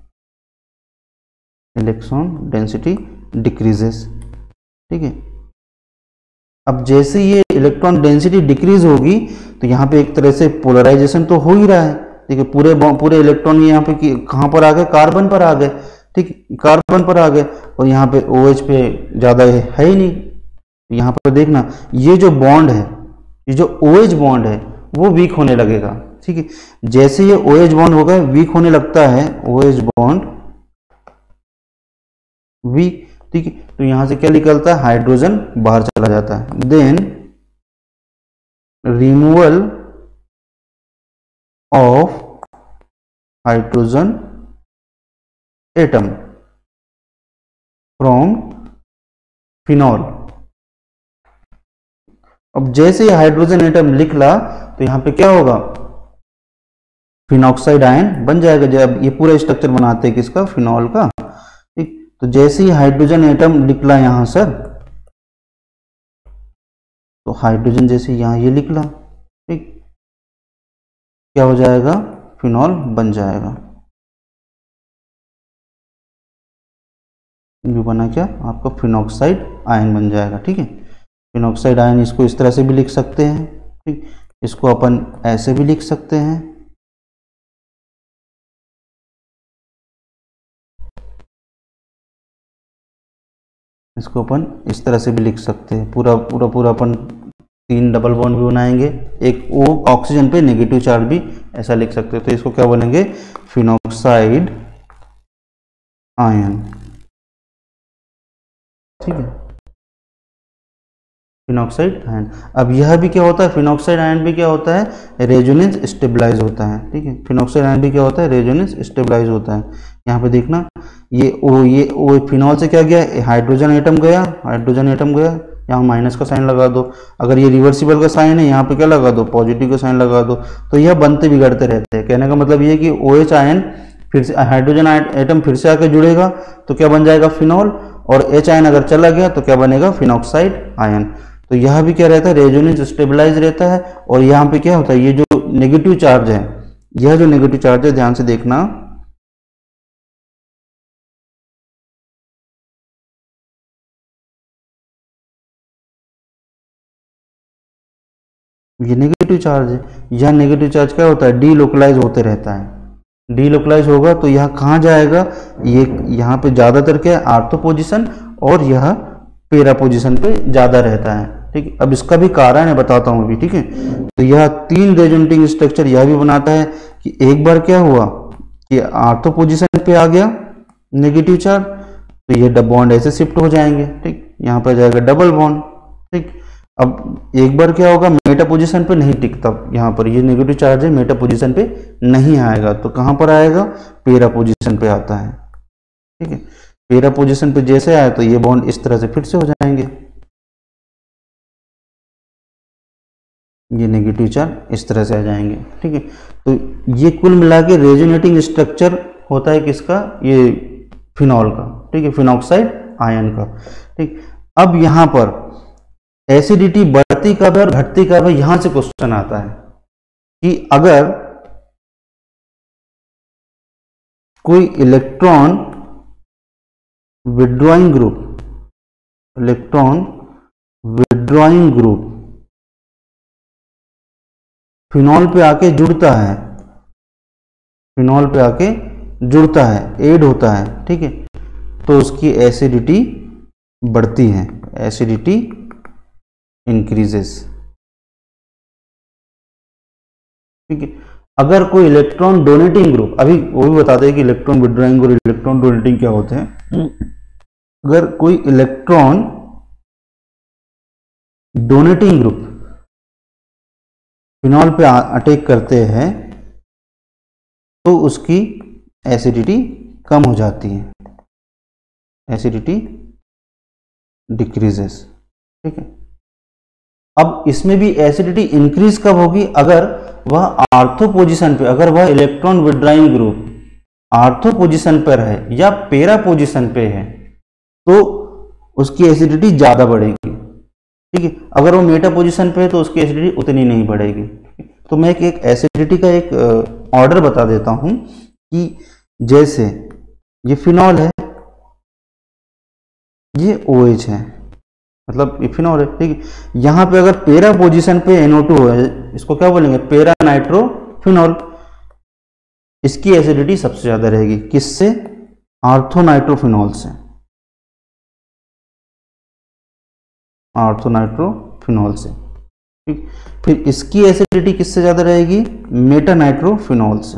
A: electron density decreases, ठीक है। अब जैसे ये इलेक्ट्रॉन डेंसिटी डिक्रीज होगी तो यहाँ पे एक तरह से पोलराइजेशन तो हो ही रहा है, ठीक है। पूरे पूरे इलेक्ट्रॉन यहाँ पे कहाँ पर आ गए, कार्बन पर आ गए, ठीक, कार्बन पर आ गए और यहाँ पे OH पे ज्यादा है ही नहीं। यहाँ पर देखना ये जो बॉन्ड है, ये जो OH बॉन्ड है वो वीक होने लगेगा, ठीक है। जैसे ये OH बॉन्ड होगा वीक होने लगता है, OH बॉन्ड वीक, ठीक है। तो यहां से क्या निकलता है, हाइड्रोजन बाहर चला जाता है। Then removal of hydrogen atom from phenol. अब जैसे हाइड्रोजन एटम निकला तो यहां पे क्या होगा, फिनॉक्साइड आयन बन जाएगा। जब ये पूरा स्ट्रक्चर बनाते हैं किसका, फिनॉल का, ठीक। तो जैसे ही हाइड्रोजन एटम निकला यहां सर, तो हाइड्रोजन जैसे यहां ये निकला, ठीक, क्या हो जाएगा, फिनॉल बन जाएगा। ये बना क्या आपका, फिनॉक्साइड आयन बन जाएगा, ठीक है। फिनॉक्साइड आयन इसको इस तरह से भी लिख सकते हैं, ठीक, इसको अपन ऐसे भी लिख सकते हैं, इसको अपन इस तरह से भी लिख सकते हैं। पूरा पूरा पूरा अपन तीन डबल बॉन्ड भी बनाएंगे, एक वो ऑक्सीजन पे नेगेटिव चार्ज भी ऐसा लिख सकते हैं। तो इसको क्या बोलेंगे, फिनॉक्साइड आयन, ठीक है, फिनॉक्साइड आयन। अब यह भी क्या होता है, फिनॉक्साइड आयन भी क्या होता है, रेजोनेंस स्टेबलाइज होता है, ठीक है। फिनॉक्साइड आयन भी क्या होता है, रेजोनेंस स्टेबलाइज होता है। यहाँ पे देखना ये ओ ये ओ फिनॉल से क्या गया, हाइड्रोजन एटम गया, हाइड्रोजन एटम गया, यहाँ माइनस का साइन लगा दो। अगर ये रिवर्सिबल का साइन है यहाँ पे क्या लगा दो, पॉजिटिव का साइन लगा दो। तो यह बनते बिगड़ते रहते हैं। कहने का मतलब ये कि OH आयन फिर से हाइड्रोजन एटम फिर से आकर जुड़ेगा तो क्या बन जाएगा, फिनॉल, और H आयन अगर चला गया तो क्या बनेगा, फिनॉक्साइड आयन। तो यह भी क्या रहता है, रेजोनेंस स्टेबलाइज रहता है। और यहाँ पे क्या होता है, ये जो नेगेटिव चार्ज है, यह जो नेगेटिव चार्ज है ध्यान से देखना, ये नेगेटिव चार्ज है, यह नेगेटिव चार्ज क्या होता है, डीलोकलाइज होते रहता है। डीलोकलाइज होगा तो यह कहाँ जाएगा, ये यहाँ पे ज्यादातर क्या है, आर्थो पोजिशन, और यह पेरा पोजिशन पे ज्यादा रहता है, ठीक। अब इसका भी कारण है, बताता हूं अभी, ठीक है। तो यह तीन रेजोनेटिंग स्ट्रक्चर यह भी बनाता है कि एक बार क्या हुआ कि आर्थो पोजिशन पे आ गया नेगेटिव चार्ज, तो ये बॉन्ड ऐसे शिफ्ट हो जाएंगे, ठीक, यहाँ पर जाएगा डबल बॉन्ड, ठीक। अब एक बार क्या होगा, मेटा पोजिशन पे नहीं टिकता, यहाँ पर ये नेगेटिव चार्ज है, मेटा पोजिशन पे नहीं आएगा, तो कहाँ पर आएगा, पेरा पोजिशन पे आता है, ठीक है। पेरा पोजिशन पे जैसे आए तो ये बॉन्ड इस तरह से फिर से हो जाएंगे, ये नेगेटिव चार्ज इस तरह से आ जाएंगे, ठीक है। तो ये कुल मिला के रेजोनेटिंग स्ट्रक्चर होता है किसका, ये फिनॉल का, ठीक है, फिनॉक्साइड आयन का, ठीक। अब यहाँ पर एसिडिटी बढ़ती कब है और घटती कब है, यहां से क्वेश्चन आता है कि अगर कोई electron withdrawing group electron withdrawing group phenol पे आके जुड़ता है फिनॉल पे आके जुड़ता है, ऐड होता है, ठीक है, तो उसकी एसिडिटी बढ़ती है, एसिडिटी इंक्रीजेस, ठीक है। अगर कोई इलेक्ट्रॉन डोनेटिंग ग्रुप, अभी वो भी बताते हैं कि इलेक्ट्रॉन विड्रॉइंग और इलेक्ट्रॉन डोनेटिंग क्या होते हैं। अगर कोई इलेक्ट्रॉन डोनेटिंग ग्रुप फिनॉल पे अटैक करते हैं तो उसकी एसिडिटी कम हो जाती है, एसिडिटी डिक्रीजेस, ठीक है। अब इसमें भी एसिडिटी इंक्रीज कब होगी, अगर वह आर्थो पोजीशन पे, अगर वह electron withdrawing group ortho position पर है या पेरा पोजीशन पे है तो उसकी एसिडिटी ज्यादा बढ़ेगी, ठीक है। अगर वो मेटा पोजीशन पे है तो उसकी एसिडिटी उतनी नहीं बढ़ेगी। तो मैं एक, एक एसिडिटी का एक ऑर्डर बता देता हूं कि जैसे ये फिनॉल है, ये OH है, मतलब ये फिनॉल है, ठीक है। यहां पे अगर पेरा पोजीशन पे एन ओ टू है, इसको क्या बोलेंगे, पेरा नाइट्रोफिनॉल, इसकी एसिडिटी सबसे ज्यादा रहेगी, किससे, आर्थोनाइट्रोफिनॉल से, आर्थोनाइट्रोफिनॉल से, ठीक। फिर इसकी एसिडिटी किससे ज्यादा रहेगी, मेटानाइट्रोफिनॉल से।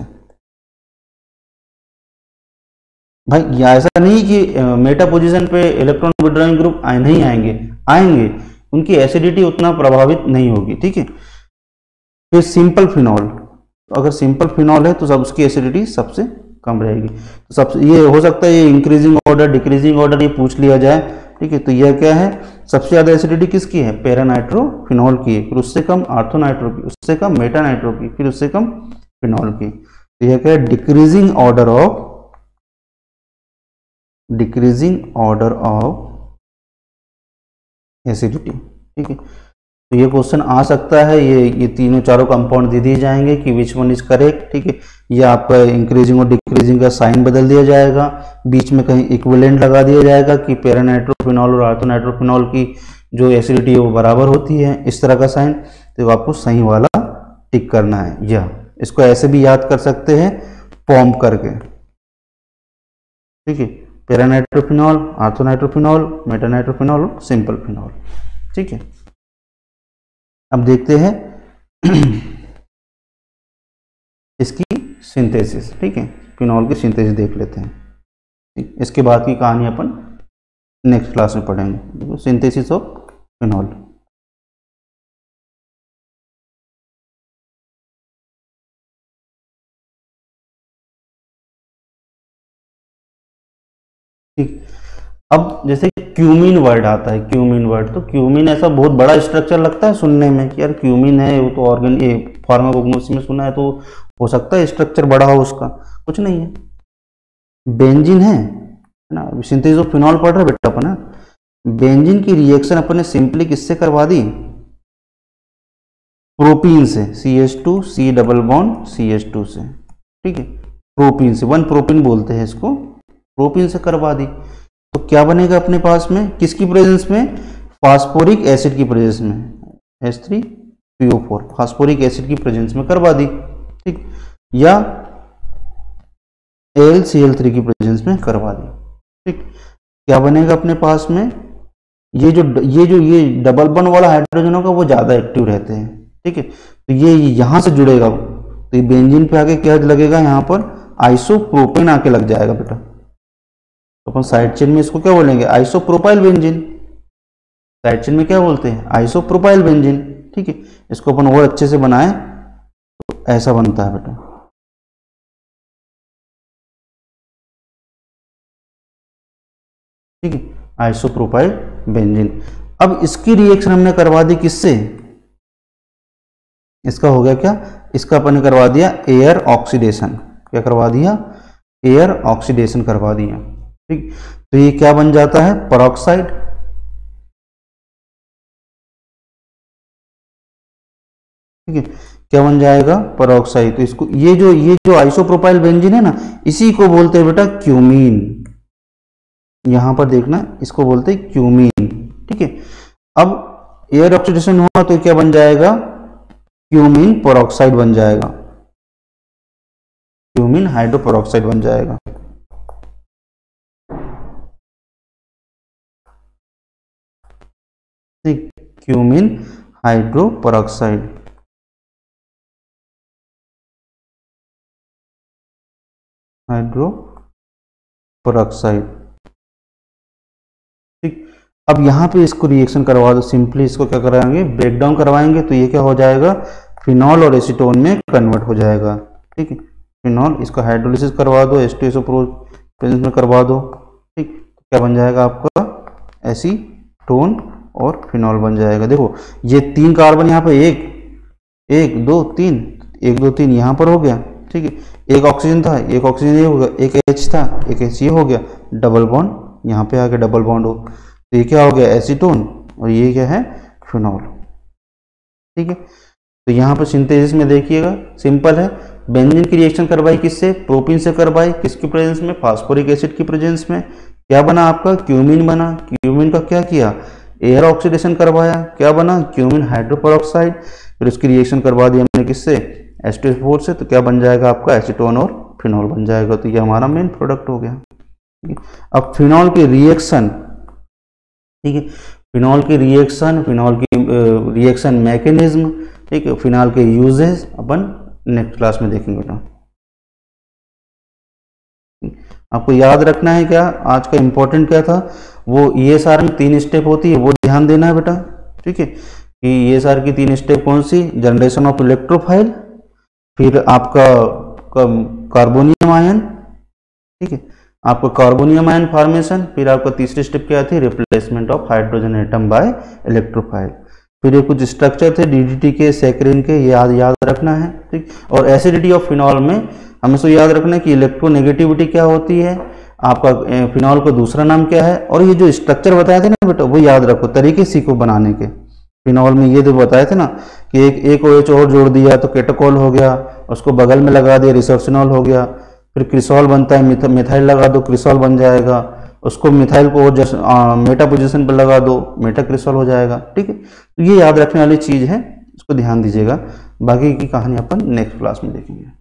A: भाई यह ऐसा नहीं कि मेटा पोजीशन पे इलेक्ट्रॉन विड्रॉइंग ग्रुप आए नहीं आएंगे, आएंगे, उनकी एसिडिटी उतना प्रभावित नहीं होगी, ठीक है। फिर सिंपल फिनॉल, तो अगर सिंपल फिनॉल है तो सब उसकी एसिडिटी सबसे कम रहेगी। तो सबसे ये हो सकता है ये इंक्रीजिंग ऑर्डर डिक्रीजिंग ऑर्डर ये पूछ लिया जाए, ठीक है। तो यह क्या है, सबसे ज्यादा एसिडिटी किसकी है, पैरानाइट्रोफिनॉल की है, फिर उससे कम आर्थोनाइट्रो की, उससे कम मेटानाइट्रो की, फिर उससे कम फिनॉल की। तो यह क्या है, decreasing order of decreasing order of acidity, ठीक है। तो ये क्वेश्चन आ सकता है, ये ये तीनों चारों कंपाउंड दे दिए जाएंगे कि विच वन इज करेक्ट, ठीक है। ये आपका इंक्रीजिंग और डिक्रीजिंग का साइन बदल दिया जाएगा, बीच में कहीं इक्विवेलेंट लगा दिया जाएगा कि पैरानाइट्रोफिनॉल और आर्थोनाइट्रोफिनॉल की जो एसिडिटी है वो बराबर होती है, इस तरह का साइन। तो आपको सही वाला टिक करना है, या इसको ऐसे भी याद कर सकते हैं फॉर्म करके, ठीक है, paranitrophenol, orthonitrophenol, metanitrophenol, simple phenol, ठीक है। अब देखते हैं इसकी सिंथेसिस, ठीक है, फिनॉल की सिंथेसिस देख लेते हैं, ठीक। इसके बाद की कहानी अपन नेक्स्ट क्लास में पढ़ेंगे, सिंथेसिस ऑफ फिनॉल। ठीक, अब जैसे क्यूमीन वर्ड आता है, क्यूमीन वर्ड, तो क्यूमीन ऐसा बहुत बड़ा स्ट्रक्चर लगता है सुनने में कि यार क्यूमीन है, वो तो ऑर्गन ये फार्माकोग्नोसी में सुना है, तो हो सकता है स्ट्रक्चर बड़ा हो, उसका कुछ नहीं है। बेंजीन है ना, सिंथेसिस ऑफ फिनॉल पढ़ रहे बेटा अपन, बेंजीन की रिएक्शन अपन ने सिंपली किससे करवा दी, प्रोपीन से, C H two C double bond C H two से, ठीक है, प्रोपीन से, वन प्रोपीन बोलते हैं इसको, प्रोपीन से करवा दी। तो क्या बनेगा अपने पास में, किसकी प्रेजेंस में, फास्फोरिक एसिड की प्रेजेंस में, H three P O four, phosphoric acid की प्रेजेंस में करवा दी, ठीक, या एल सी एल थ्री की प्रेजेंस में करवा दी, ठीक। क्या बनेगा अपने पास में, ये जो ये जो ये डबल बॉन्ड वाला हाइड्रोजन होगा वो ज्यादा एक्टिव रहते हैं, ठीक है। तो ये यहां से जुड़ेगा, तो ये बेंजीन पे आके क्या लगेगा, यहाँ पर आइसोप्रोपेन आके लग जाएगा बेटा। तो अपन साइड चेन में इसको क्या बोलेंगे, आइसोप्रोपाइल बेंजीन, साइड चेन में क्या बोलते हैं, आइसोप्रोपाइल बेंजीन, ठीक है। इसको अपन और अच्छे से बनाए तो ऐसा बनता है बेटा, ठीक है, आइसोप्रोपाइल बेंजीन। अब इसकी रिएक्शन हमने करवा दी किससे, इसका हो गया क्या, इसका अपन ने करवा दिया एयर ऑक्सीडेशन, क्या करवा दिया, एयर ऑक्सीडेशन करवा दिया, ठीक। तो ये क्या बन जाता है, पेरोक्साइड, ठीक है, क्या बन जाएगा, पेरोक्साइड। तो इसको ये जो ये जो आइसोप्रोपाइल बेंजीन है ना, इसी को बोलते हैं बेटा क्यूमीन। यहां पर देखना, इसको बोलते हैं क्यूमीन। ठीक है, अब एयर ऑक्सीडेशन हुआ तो क्या बन जाएगा, क्यूमीन पेरोक्साइड बन जाएगा, क्यूमीन हाइड्रोपेरोक्साइड बन जाएगा। ठीक, क्यूमीन हाइड्रोपेरोक्साइड, हाइड्रोपेरोक्साइड। ठीक, अब यहां पे इसको रिएक्शन करवा दो, सिंपली इसको क्या कराएंगे, ब्रेक डाउन करवाएंगे, तो ये क्या हो जाएगा, फिनॉल और एसीटोन में कन्वर्ट हो जाएगा। ठीक है, फिनॉल, इसका हाइड्रोलिसिस करवा दो, H two S O presence में करवा दो। ठीक, क्या बन जाएगा आपका, एसीटोन और फिनॉल बन जाएगा। देखो ये तीन कार्बन यहाँ पे, एक एक दो तीन, एक दो तीन यहाँ पर हो गया। ठीक है, एक ऑक्सीजन था, एक ऑक्सीजन ये हो गया, एक एच था, एक एच ये हो गया, डबल बॉन्ड यहाँ पे आके डबल बॉन्ड हो, तो ये क्या हो गया, एसीटोन, और ये क्या है, फिनॉल। ठीक है, तो यहाँ पर सिंथेसिस में देखिएगा सिंपल है, बेंजीन की रिएक्शन करवाई किससे, प्रोपीन से करवाई, किसकी प्रेजेंस में, फास्फोरिक एसिड की प्रेजेंस में, क्या बना आपका, क्यूमीन बना। क्यूमीन का क्या किया, एयर ऑक्सीडेशन करवाया, क्या बना, क्यूमीन हाइड्रोपेरोक्साइड। फिर उसकी रिएक्शन करवा दी हमने किससे, H two S O four से, तो क्या बन जाएगा आपका, एसीटोन और फिनॉल बन जाएगा। तो ये हमारा मेन प्रोडक्ट हो गया। ठीक है, अब फिनॉल की रिएक्शन, ठीक है, फिनॉल की रिएक्शन, फिनॉल की रिएक्शन मैकेनिज्म, ठीक है, फिनॉल के यूजेस अपन नेक्स्ट क्लास में देखेंगे बेटा। आपको याद रखना है क्या, आज का इंपॉर्टेंट क्या था, वो ई एस आर में तीन स्टेप होती है, वो ध्यान देना है बेटा। ठीक है, कि ई एस आर की तीन स्टेप कौन सी, जनरेशन ऑफ इलेक्ट्रोफाइल, फिर आपका कार्बोनियम आयन, ठीक है, आपका कार्बोनियम आयन फॉर्मेशन, फिर आपका तीसरी स्टेप क्या थी, replacement of hydrogen atom by electrophile. फिर ये कुछ स्ट्रक्चर थे डीडीटी के, सैकरिन के, याद याद रखना है। ठीक, और एसिडिटी ऑफ फिनॉल में हमें तो याद रखना है कि इलेक्ट्रोनेगेटिविटी क्या होती है, आपका फिनॉल का दूसरा नाम क्या है, और ये जो स्ट्रक्चर बताए थे ना बेटा, वो याद रखो, तरीके सीखो बनाने के। फिनॉल में ये जो बताए थे ना कि एक एक OH और जोड़ दिया तो केटोकॉल हो गया, उसको बगल में लगा दिया रिसोर्सिनॉल हो गया, फिर क्रिसॉल बनता है, मिथाइल लगा दो क्रिसॉल बन जाएगा, उसको मिथाइल को और मेटा पोजीशन पर लगा दो, मेटा क्रिसॉल हो जाएगा। ठीक है, तो ये याद रखने वाली चीज़ है, इसको ध्यान दीजिएगा। बाकी की कहानी अपन नेक्स्ट क्लास में देखेंगे।